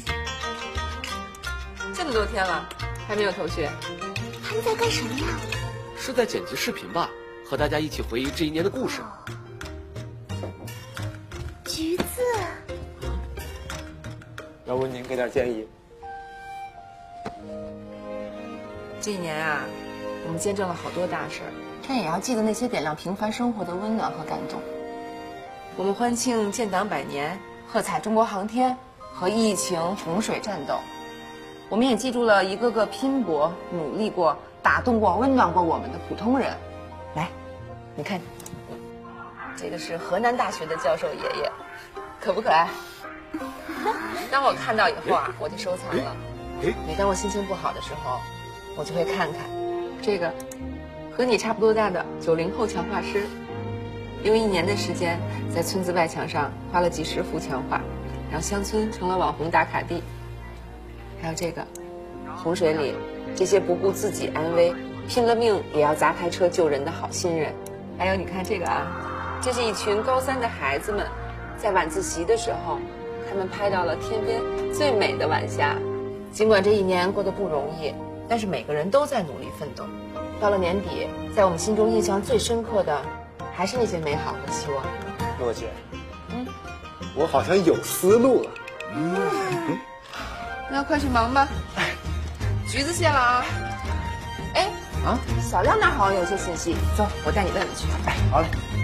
这么多天了，还没有头绪。 他们在干什么呀？ 是在剪辑视频吧，和大家一起回忆这一年的故事。 橘子， 要不您给点建议？ 这一年啊，我们见证了好多大事儿，但也要记得那些点亮平凡生活的温暖和感动。我们欢庆建党100年，喝彩中国航天，和疫情、洪水战斗。我们也记住了一个个拼搏、努力过、打动过、温暖过我们的普通人。来，你看，这个是河南大学的教授爷爷，可不可爱？当我看到以后啊，我就收藏了。每当我心情不好的时候，我就会看看这个和你差不多大的90后强化师，用1年的时间在村子外墙上画了几10幅墙画，让乡村成了网红打卡地。还有这个洪水里这些不顾自己安危拼了命也要砸台车救人的好心人。还有你看这个啊，这是一群高3的孩子们在晚自习的时候，他们拍到了天边最美的晚霞。尽管这一年过得不容易，但是每个人都在努力奋斗。到了年底，在我们心中印象最深刻的还是那些美好和希望。 诺姐，我好像有思路了。 那快去忙吧，橘子谢了啊。哎，小亮那好像有些信息，走，我带你问问去。 好嘞。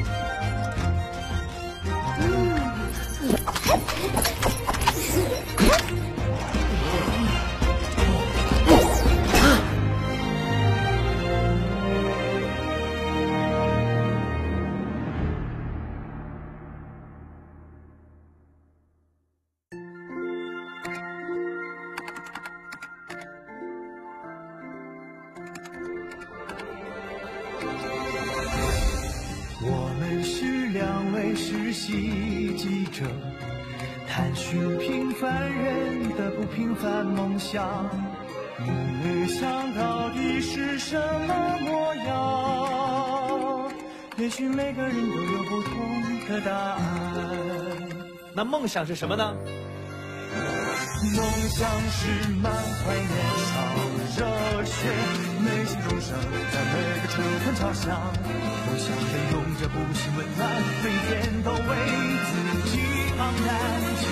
实习记者，探寻平凡人的不平凡梦想。梦想到底是什么模样？也许每个人都有不同的答案。 那梦想是什么呢？ 梦想是满怀年少热血，内心钟声在每个车站敲响。梦想被用着不息温暖，每天都为自己昂然敬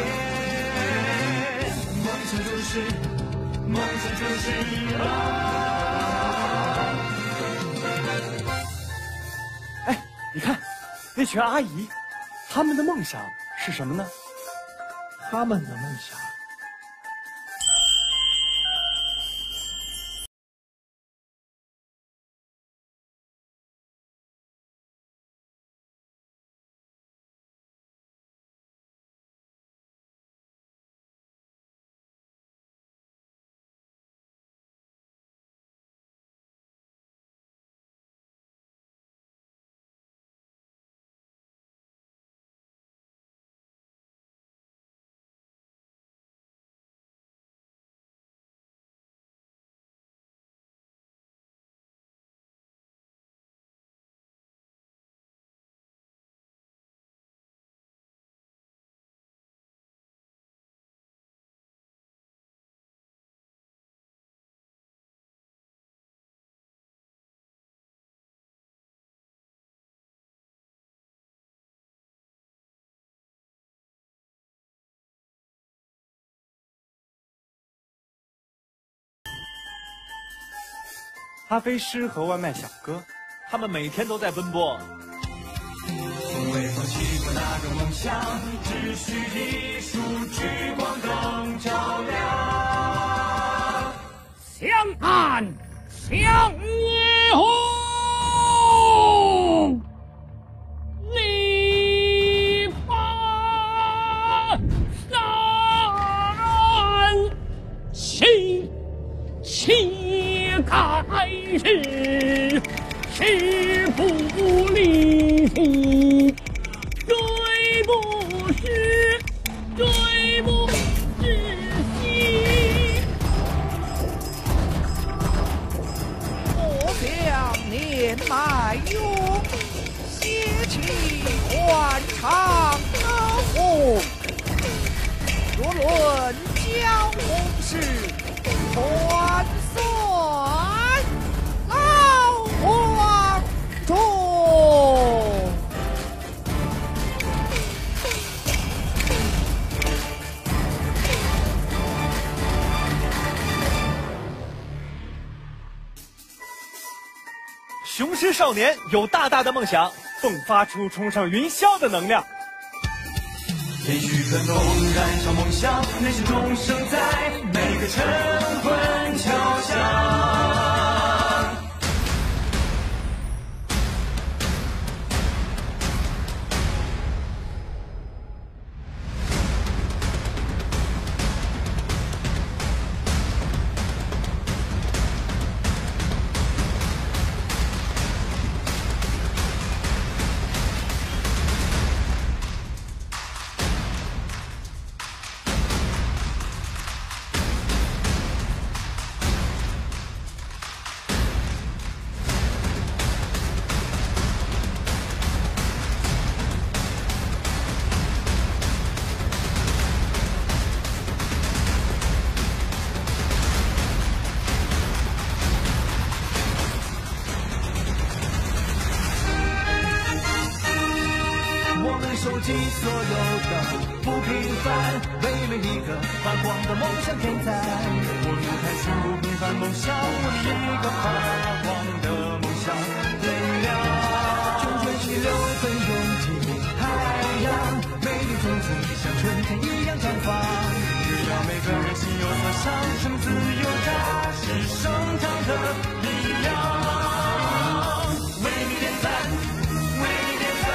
业。梦想就是爱。 哎，你看那群阿姨，她们的梦想是什么呢？她们的梦想。 咖啡师和外卖小哥，他们每天都在奔波。 从未放弃过那个梦想，只需一束聚光灯照亮。 相看相护，力拔山，气开始，时不离弃，追不失，追不窒息。 我将年迈勇， 接起欢唱歌舞，若论交红事，传算老黄忠。 雄狮少年有大大的梦想，迸发出冲上云霄的能量。 天许可浓，燃烧梦想，内心钟声在每个晨昏敲响。收集所有的不平凡，为了一个发光的梦想点赞。我如太初不平凡梦想，为一个发光的梦想点亮。迢迢溪流奔涌进海洋，美丽种子像春天一样绽放。只要每个人心有所向，生自由它是生长的力量。为你点赞，为你点赞。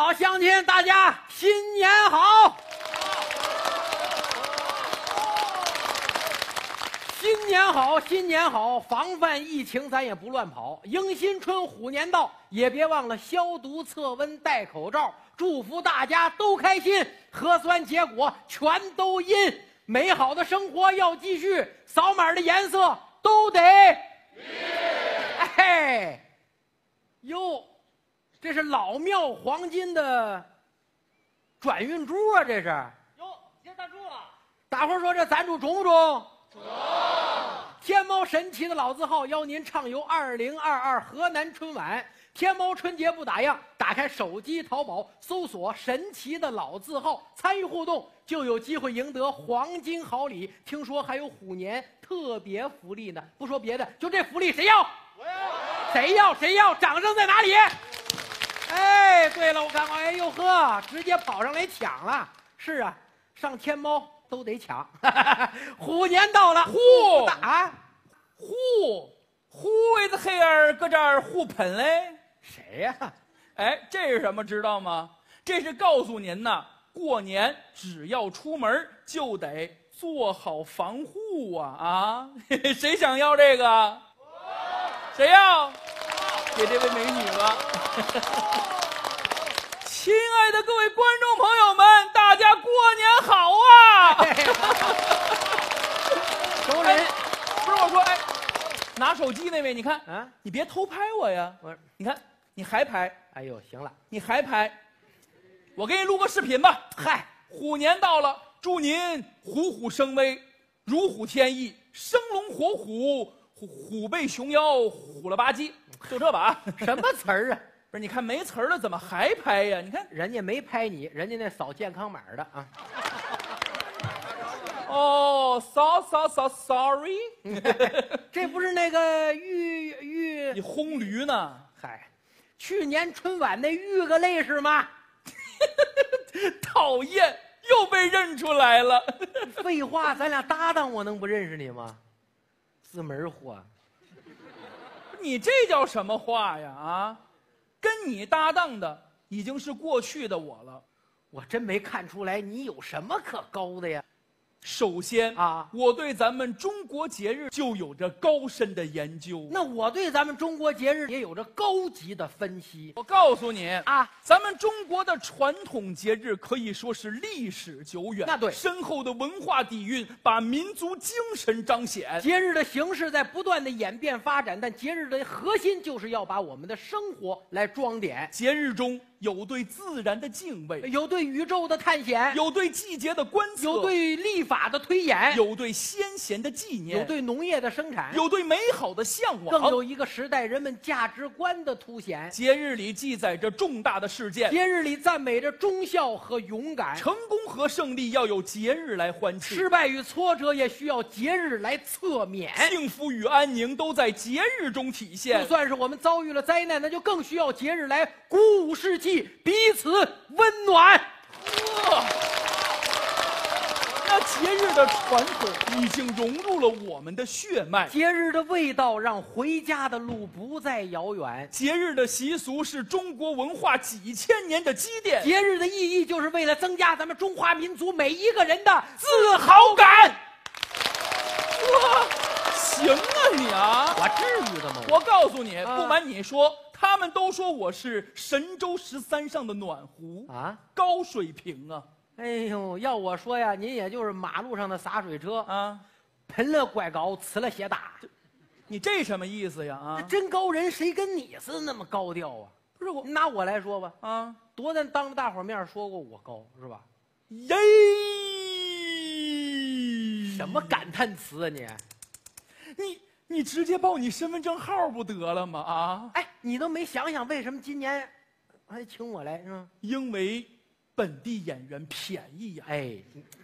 好，乡亲，大家新年好！新年好，新年好！防范疫情，咱也不乱跑。迎新春，虎年到，也别忘了消毒、测温、戴口罩。祝福大家都开心，核酸结果全都阴。美好的生活要继续，扫码的颜色都得。哎，哟，这是老庙黄金的转运珠啊！这是。哟，接赞助了。大伙儿说这赞助中不中？中。天猫神奇的老字号邀您畅游2022河南春晚。天猫春节不打烊，打开手机淘宝搜索神奇的老字号，参与互动就有机会赢得黄金好礼。听说还有虎年特别福利呢。不说别的，就这福利谁要？我要。谁要？谁要？掌声在哪里？哎，对了，我看看，哎呦呵，直接跑上来抢了。是啊，上天猫都得抢。虎年到了， 呼啊， 呼为子黑儿搁这儿互喷嘞。 谁呀？ 哎，这是什么知道吗？这是告诉您呐，过年只要出门就得做好防护啊啊！谁想要这个？谁要？给这位美女吧。亲爱的各位观众朋友们，大家过年好啊！ 熟人， 不是我说，哎，拿手机那位，你看啊，你别偷拍我呀！你看，你还拍？ 哎呦，行了， 你还拍？我给你录个视频吧。 嗨， 虎年到了，祝您虎虎生威，如虎添翼，生龙活虎，虎背熊腰，虎了吧唧，就这吧。 什么词儿啊？ 不是，你看没词儿了，怎么还拍呀？你看人家没拍你，人家那扫健康码的啊。 哦，sorry， 这不是那个你轰驴呢？ 嗨，去年春晚那玉个泪是吗？ 讨厌，又被认出来了。 废话，咱俩搭档，我能不认识你吗？自门货。 你这叫什么话呀？啊，跟你搭档的已经是过去的我了。 我真没看出来你有什么可高的呀。 首先啊，我对咱们中国节日就有着高深的研究。 那我对咱们中国节日也有着高级的分析。 我告诉你啊， 咱们中国的传统节日可以说是历史久远， 那对， 深厚的文化底蕴把民族精神彰显。 节日的形式在不断的演变发展，但节日的核心就是要把我们的生活来装点。 节日中有对自然的敬畏， 有对宇宙的探险， 有对季节的观测， 有对历法的推演， 有对先贤的纪念， 有对农业的生产， 有对美好的向往， 更有一个时代人们价值观的凸显。 节日里记载着重大的事件， 节日里赞美着忠孝和勇敢。 成功和胜利要有节日来欢庆， 失败与挫折也需要节日来侧面。 幸福与安宁都在节日中体现。 就算是我们遭遇了灾难，那就更需要节日来鼓舞士气，彼此温暖。 那节日的传统已经融入了我们的血脉， 节日的味道让回家的路不再遥远。 节日的习俗是中国文化几千年的积淀， 节日的意义就是为了增加咱们中华民族每一个人的自豪感。 哇，行啊你啊， 我至于的吗？ 我告诉你，不瞒你说，他们都说我是神舟13上的暖壶啊， 高水平啊。 哎呦，要我说呀，您也就是马路上的洒水车啊， 喷了拐高，呲了鞋大。 你这什么意思呀？啊， 真高人谁跟你是那么高调啊？ 不是我， 拿我来说吧， 啊， 多咱当着大伙面说过我高是吧？ 耶， 什么感叹词啊你直接报你身份证号不得了吗？啊， 哎，你都没想想为什么今年还请我来是吗？ 因为本地演员便宜呀。 哎，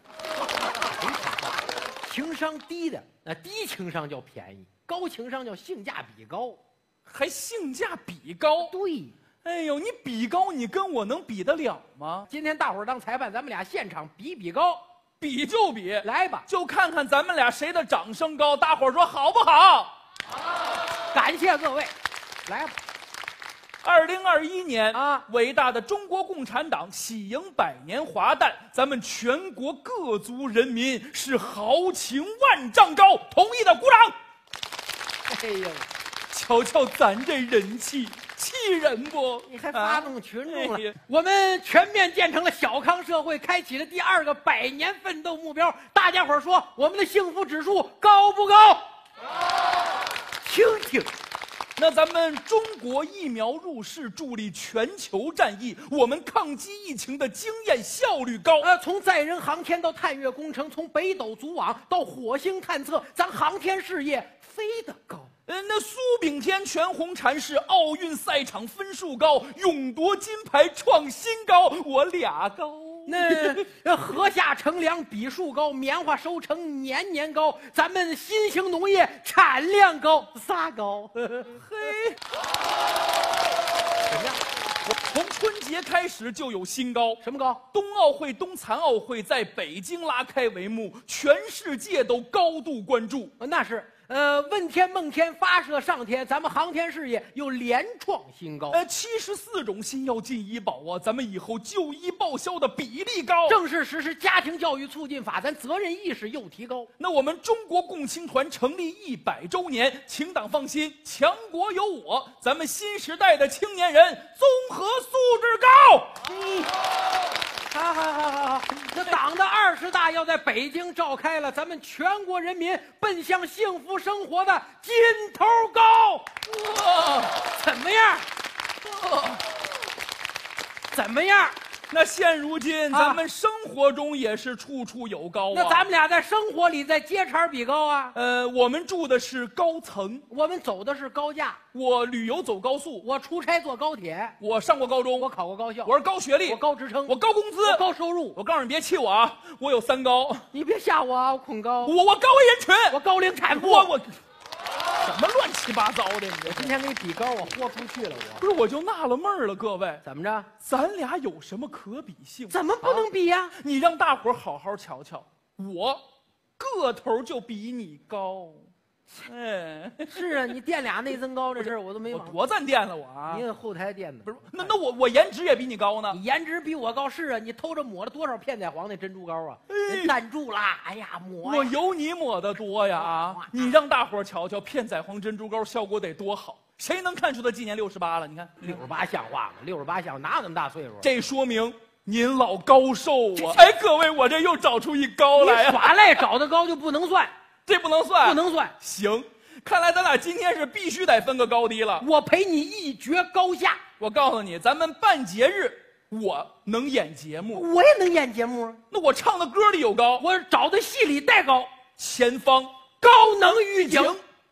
情商低的，低情商叫便宜，高情商叫性价比高， 还性价比高？ 对。 哎呦，你比高，你跟我能比得了吗？ 今天大伙儿当裁判，咱们俩现场比高， 比就比， 来吧， 就看看咱们俩谁的掌声高。大伙儿说好不好？ 好，感谢各位，来吧。 2021年啊，伟大的中国共产党喜迎100年华诞，咱们全国各族人民是豪情万丈高，同意的鼓掌。 哎呦， 瞧瞧咱这人气，气人不？ 你还发动群众了？我们全面建成了小康社会，开启了第2个100年奋斗目标。大家伙说，我们的幸福指数高不高？听听。 那咱们中国疫苗入市助力全球战役，我们抗击疫情的经验效率高。 从载人航天到探月工程，从北斗组网到火星探测，咱航天事业飞得高。 那苏炳添、全红婵是奥运赛场分数高，勇夺金牌创新高，我俩高。 那禾下乘凉比数高，棉花收成年年高，咱们新型农业产量高，仨高。嘿， 怎么样？从春节开始就有新高， 什么高？ 冬奥会、冬残奥会在北京拉开帷幕，全世界都高度关注。 那是。问天梦天发射上天，咱们航天事业又连创新高。 74种新药进医保啊，咱们以后就医报销的比例高。 正式实施家庭教育促进法，咱责任意识又提高。 那我们中国共青团成立100周年，请党放心，强国有我，咱们新时代的青年人综合素质高。 好，那党的20大要在北京召开了，咱们全国人民奔向幸福生活的劲头高。哇，怎么样？怎么样？ 那现如今咱们生活中也是处处有高啊。 那咱们俩在生活里在接茬比高啊。 我们住的是高层， 我们走的是高架。 我旅游走高速， 我出差坐高铁。 我上过高中， 我考过高校。 我是高学历， 我高职称， 我高工资， 我高收入。 我告诉你别气我啊，我有3高。 你别吓我啊，我恐高。 我高危人群， 我高龄产妇。 我什么乱七八糟的？ 我今天给你比高，我豁出去了。 不是，我就纳了闷了，各位， 怎么着？ 咱俩有什么可比性？ 怎么不能比呀？ 你让大伙好好瞧瞧，我个头就比你高。哎， 是啊，你垫俩内增高这事我都没往。 我多占垫了我啊！ 你后台垫的不是？那我颜值也比你高呢。 你颜值比我高是啊，你偷着抹了多少片仔癀那珍珠膏啊？赞助啦！哎呀，抹呀！ 我有你抹的多呀啊！你让大伙瞧瞧片仔癀珍珠膏效果得多好，谁能看出他今年68了？你看 68像话吗？68像哪有那么大岁数？ 这说明您老高寿啊！哎，各位，我这又找出一高来啊！耍赖找的高就不能算。 这不能算， 不能算。 行，看来咱俩今天是必须得分个高低了。 我陪你一决高下。 我告诉你，咱们办节日，我能演节目， 我也能演节目。 那我唱的歌里有高， 我找的戏里带高。 前方高能预警。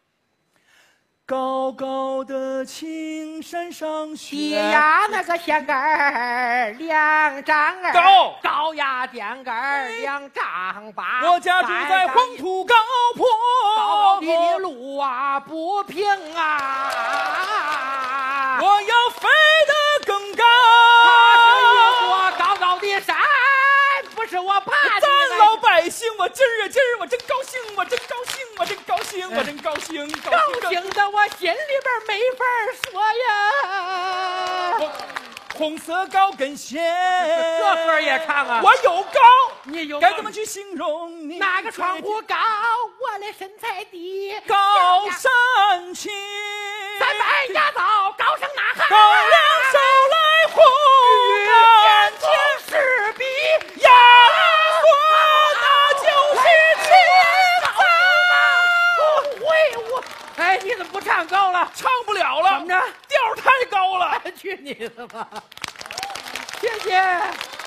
高高的青山上雪呀，那个线杆儿2丈儿高， 高呀电杆儿2丈8。 我家住在黄土高坡， 高地的路啊不平啊， 我要飞得更高。 我高高的山不是我爬的。 咱老百姓，我今儿我真高兴，我真高兴，我真高兴，我真高兴， 高兴的我心里边没法说呀。 红色高跟鞋， 这歌也唱啊！ 我有高， 你有该怎么去形容你？ 哪个窗户高，我的身材低。 高山青 ，300家枣，高声呐喊。 高粱捎来红眼睛是比呀，那就是哎，你怎么不唱高了？ 唱不了了， 怎么着？ 调太高了。 去你的吧！谢谢。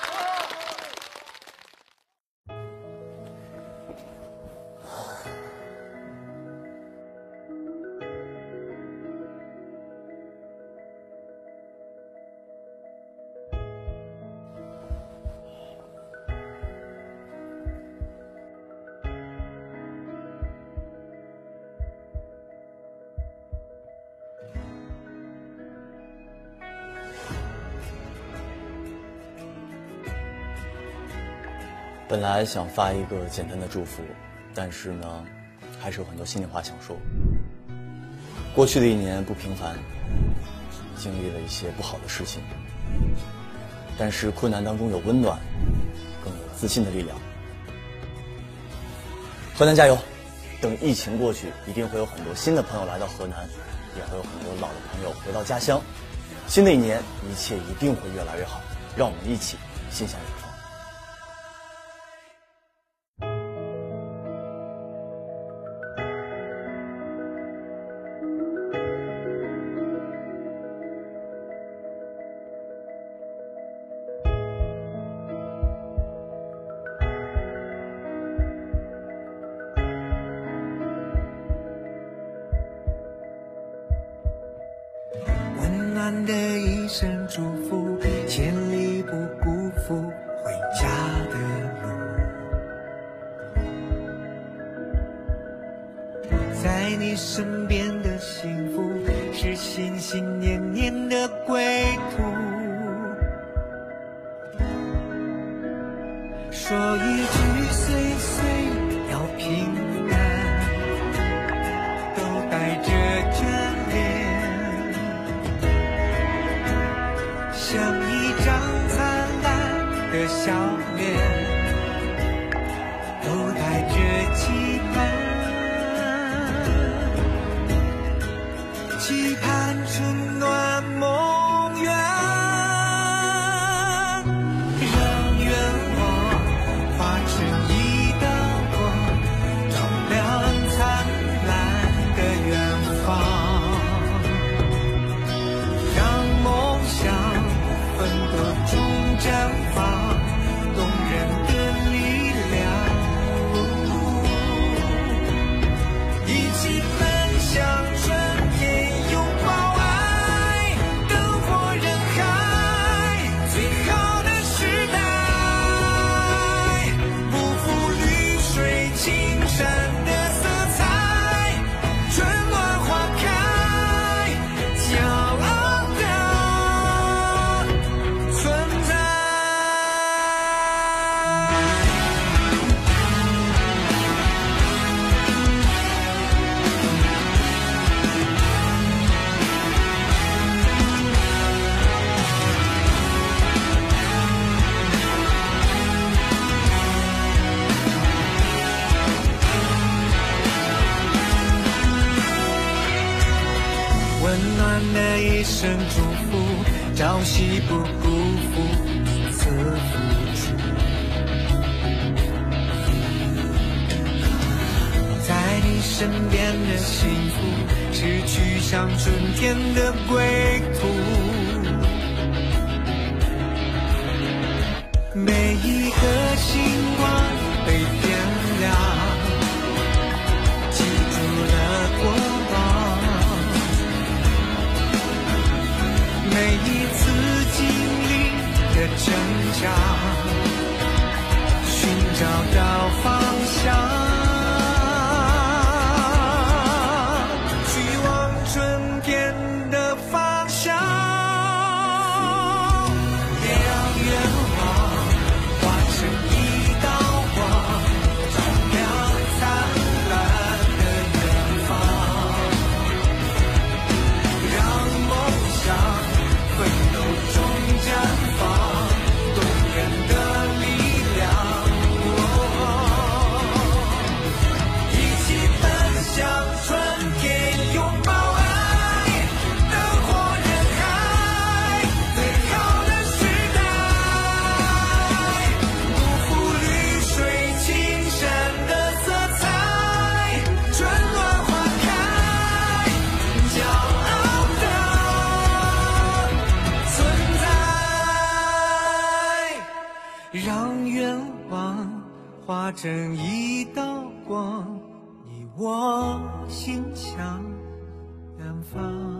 本来想发一个简单的祝福，但是呢，还是有很多心里话想说。过去的1年不平凡， 经历了一些不好的事情，但是困难当中有温暖，更有自信的力量。河南加油！等疫情过去，一定会有很多新的朋友来到河南，也会有很多老的朋友回到家乡。新的一年，一切一定会越来越好，让我们一起心向远方。 温暖的一声祝福，千里不辜负回家的路。在你身边的幸福，是心心念念的归途。说一句岁岁要平安，都带着眷恋。像一张灿烂的笑脸，都带着期盼，期盼春暖梦圆，让愿望化成一道光，照亮灿烂的远方。中绽放动人的力量，一起奔向春天，拥抱爱，灯火人海，最好的时代，不负绿水青山的色彩，春暖花开，骄傲的温暖的一声祝福，朝夕不辜负彼此付出。在你身边的幸福，是去向春天的归途。每一个星光被点亮，记住了过往。每一次经历的成长，寻找到方向，去往春天的方向，别让愿望化成一道光，照亮灿烂的远方，让梦想奋斗中绽放动人的力量，一起奔向春天，拥抱爱，灯火人海，最好的时代，不负绿水青山的色彩，春暖花开，骄傲的存在，让愿望化成一道光，你我心向远方。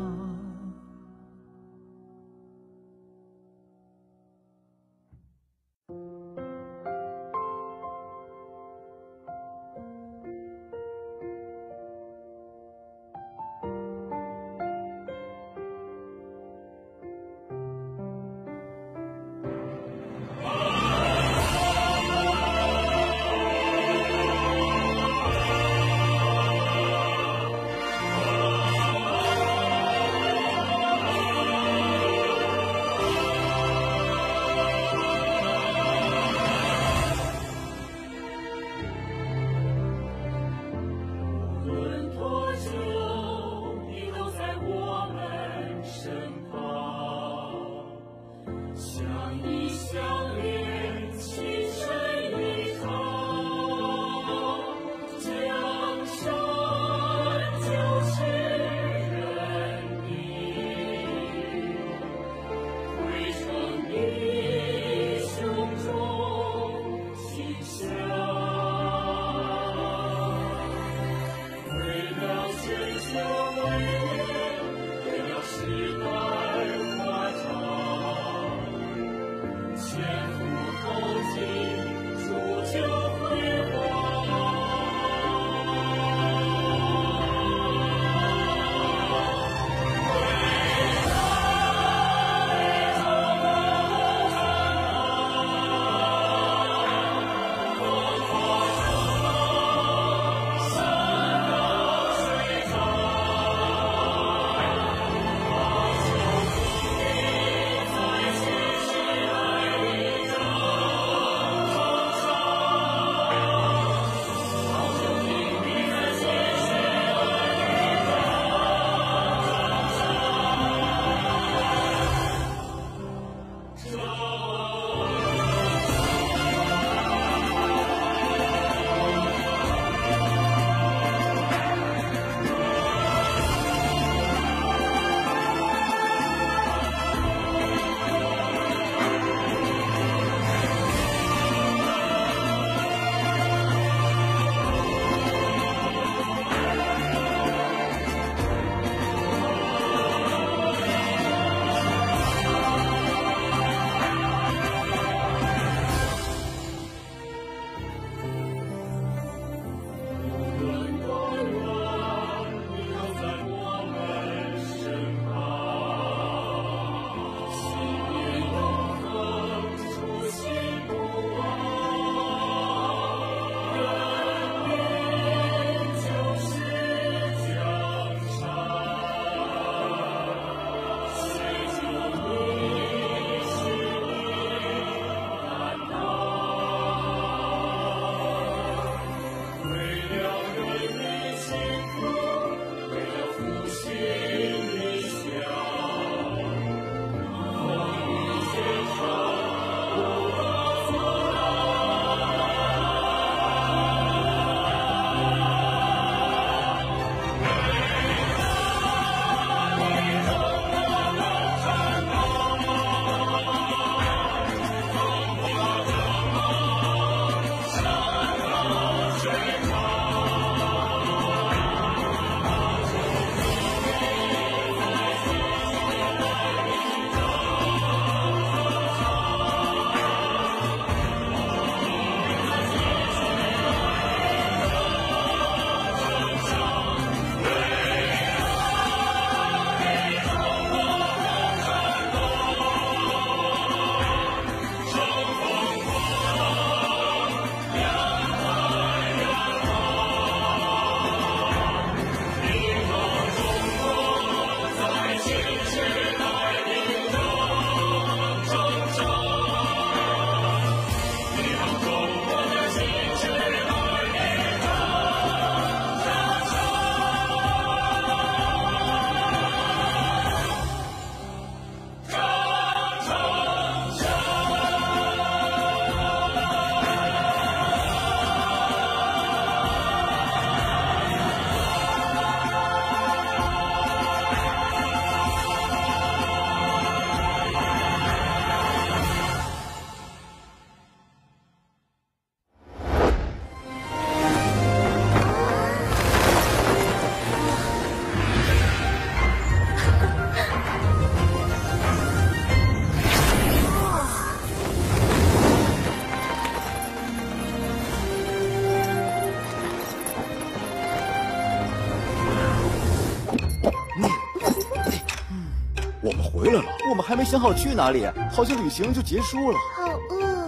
还没想好去哪里，好像旅行就结束了。 好饿。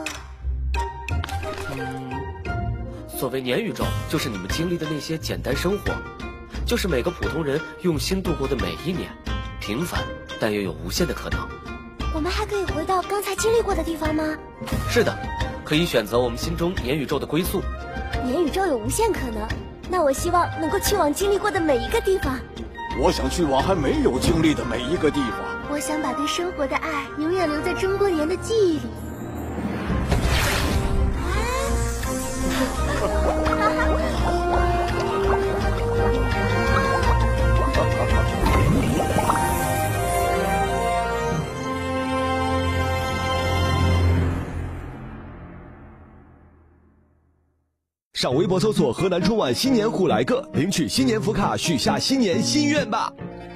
所谓年宇宙，就是你们经历的那些简单生活，就是每个普通人用心度过的每一年，平凡但又有无限的可能。 我们还可以回到刚才经历过的地方吗？ 是的，可以选择我们心中年宇宙的归宿。 年宇宙有无限可能，那我希望能够去往经历过的每一个地方。 我想去往还没有经历的每一个地方。 我想把对生活的爱永远留在中国年的记忆里。 上微博搜索河南春晚新年互来个，领取新年福卡，许下新年心愿吧。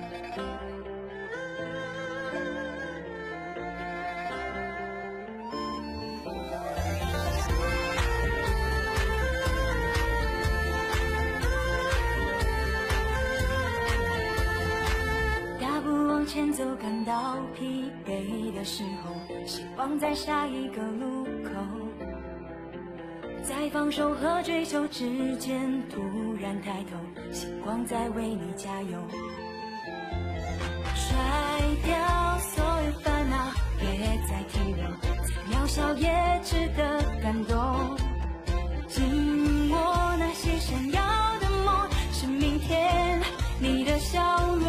大步往前走，感到疲惫的时候，希望在下一个路口，在放手和追求之间突然抬头，星光在为你加油。甩掉所有烦恼，别再停留，再渺小也值得感动。紧握那些闪耀的梦，是明天你的笑容。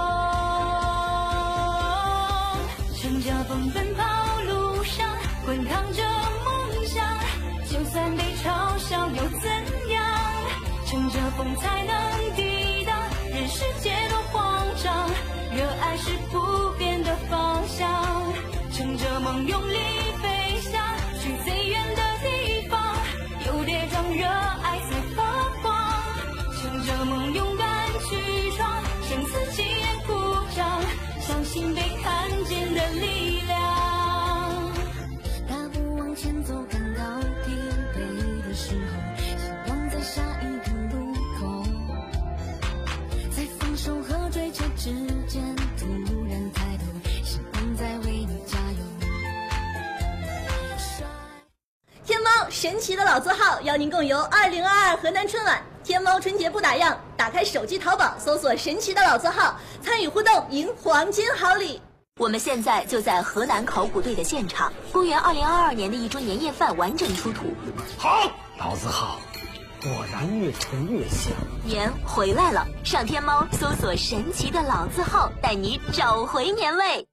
乘着风奔跑路上，滚烫着梦想，就算被嘲笑又怎样？乘着风才能抵挡人世间的慌张，热爱是不变的方向。乘着梦用力飞翔，去最远的地方，有跌撞，热爱才发光。乘着梦勇敢去闯，生死经验鼓掌，相信被看见的力量。大步往前走，感到疲惫的时候，希望在下一个路口，在放手和追求之间突然抬头，希望在为你加油。 天猫神奇的老字号邀您共游2022河南春晚。天猫春节不打烊，打开手机淘宝搜索神奇的老字号，参与互动赢黄金好礼。 我们现在就在河南考古队的现场，公元2022年的一桌年夜饭完整出土。 好，老字号果然越陈越香。 年回来了，上天猫搜索神奇的老字号，带你找回年味。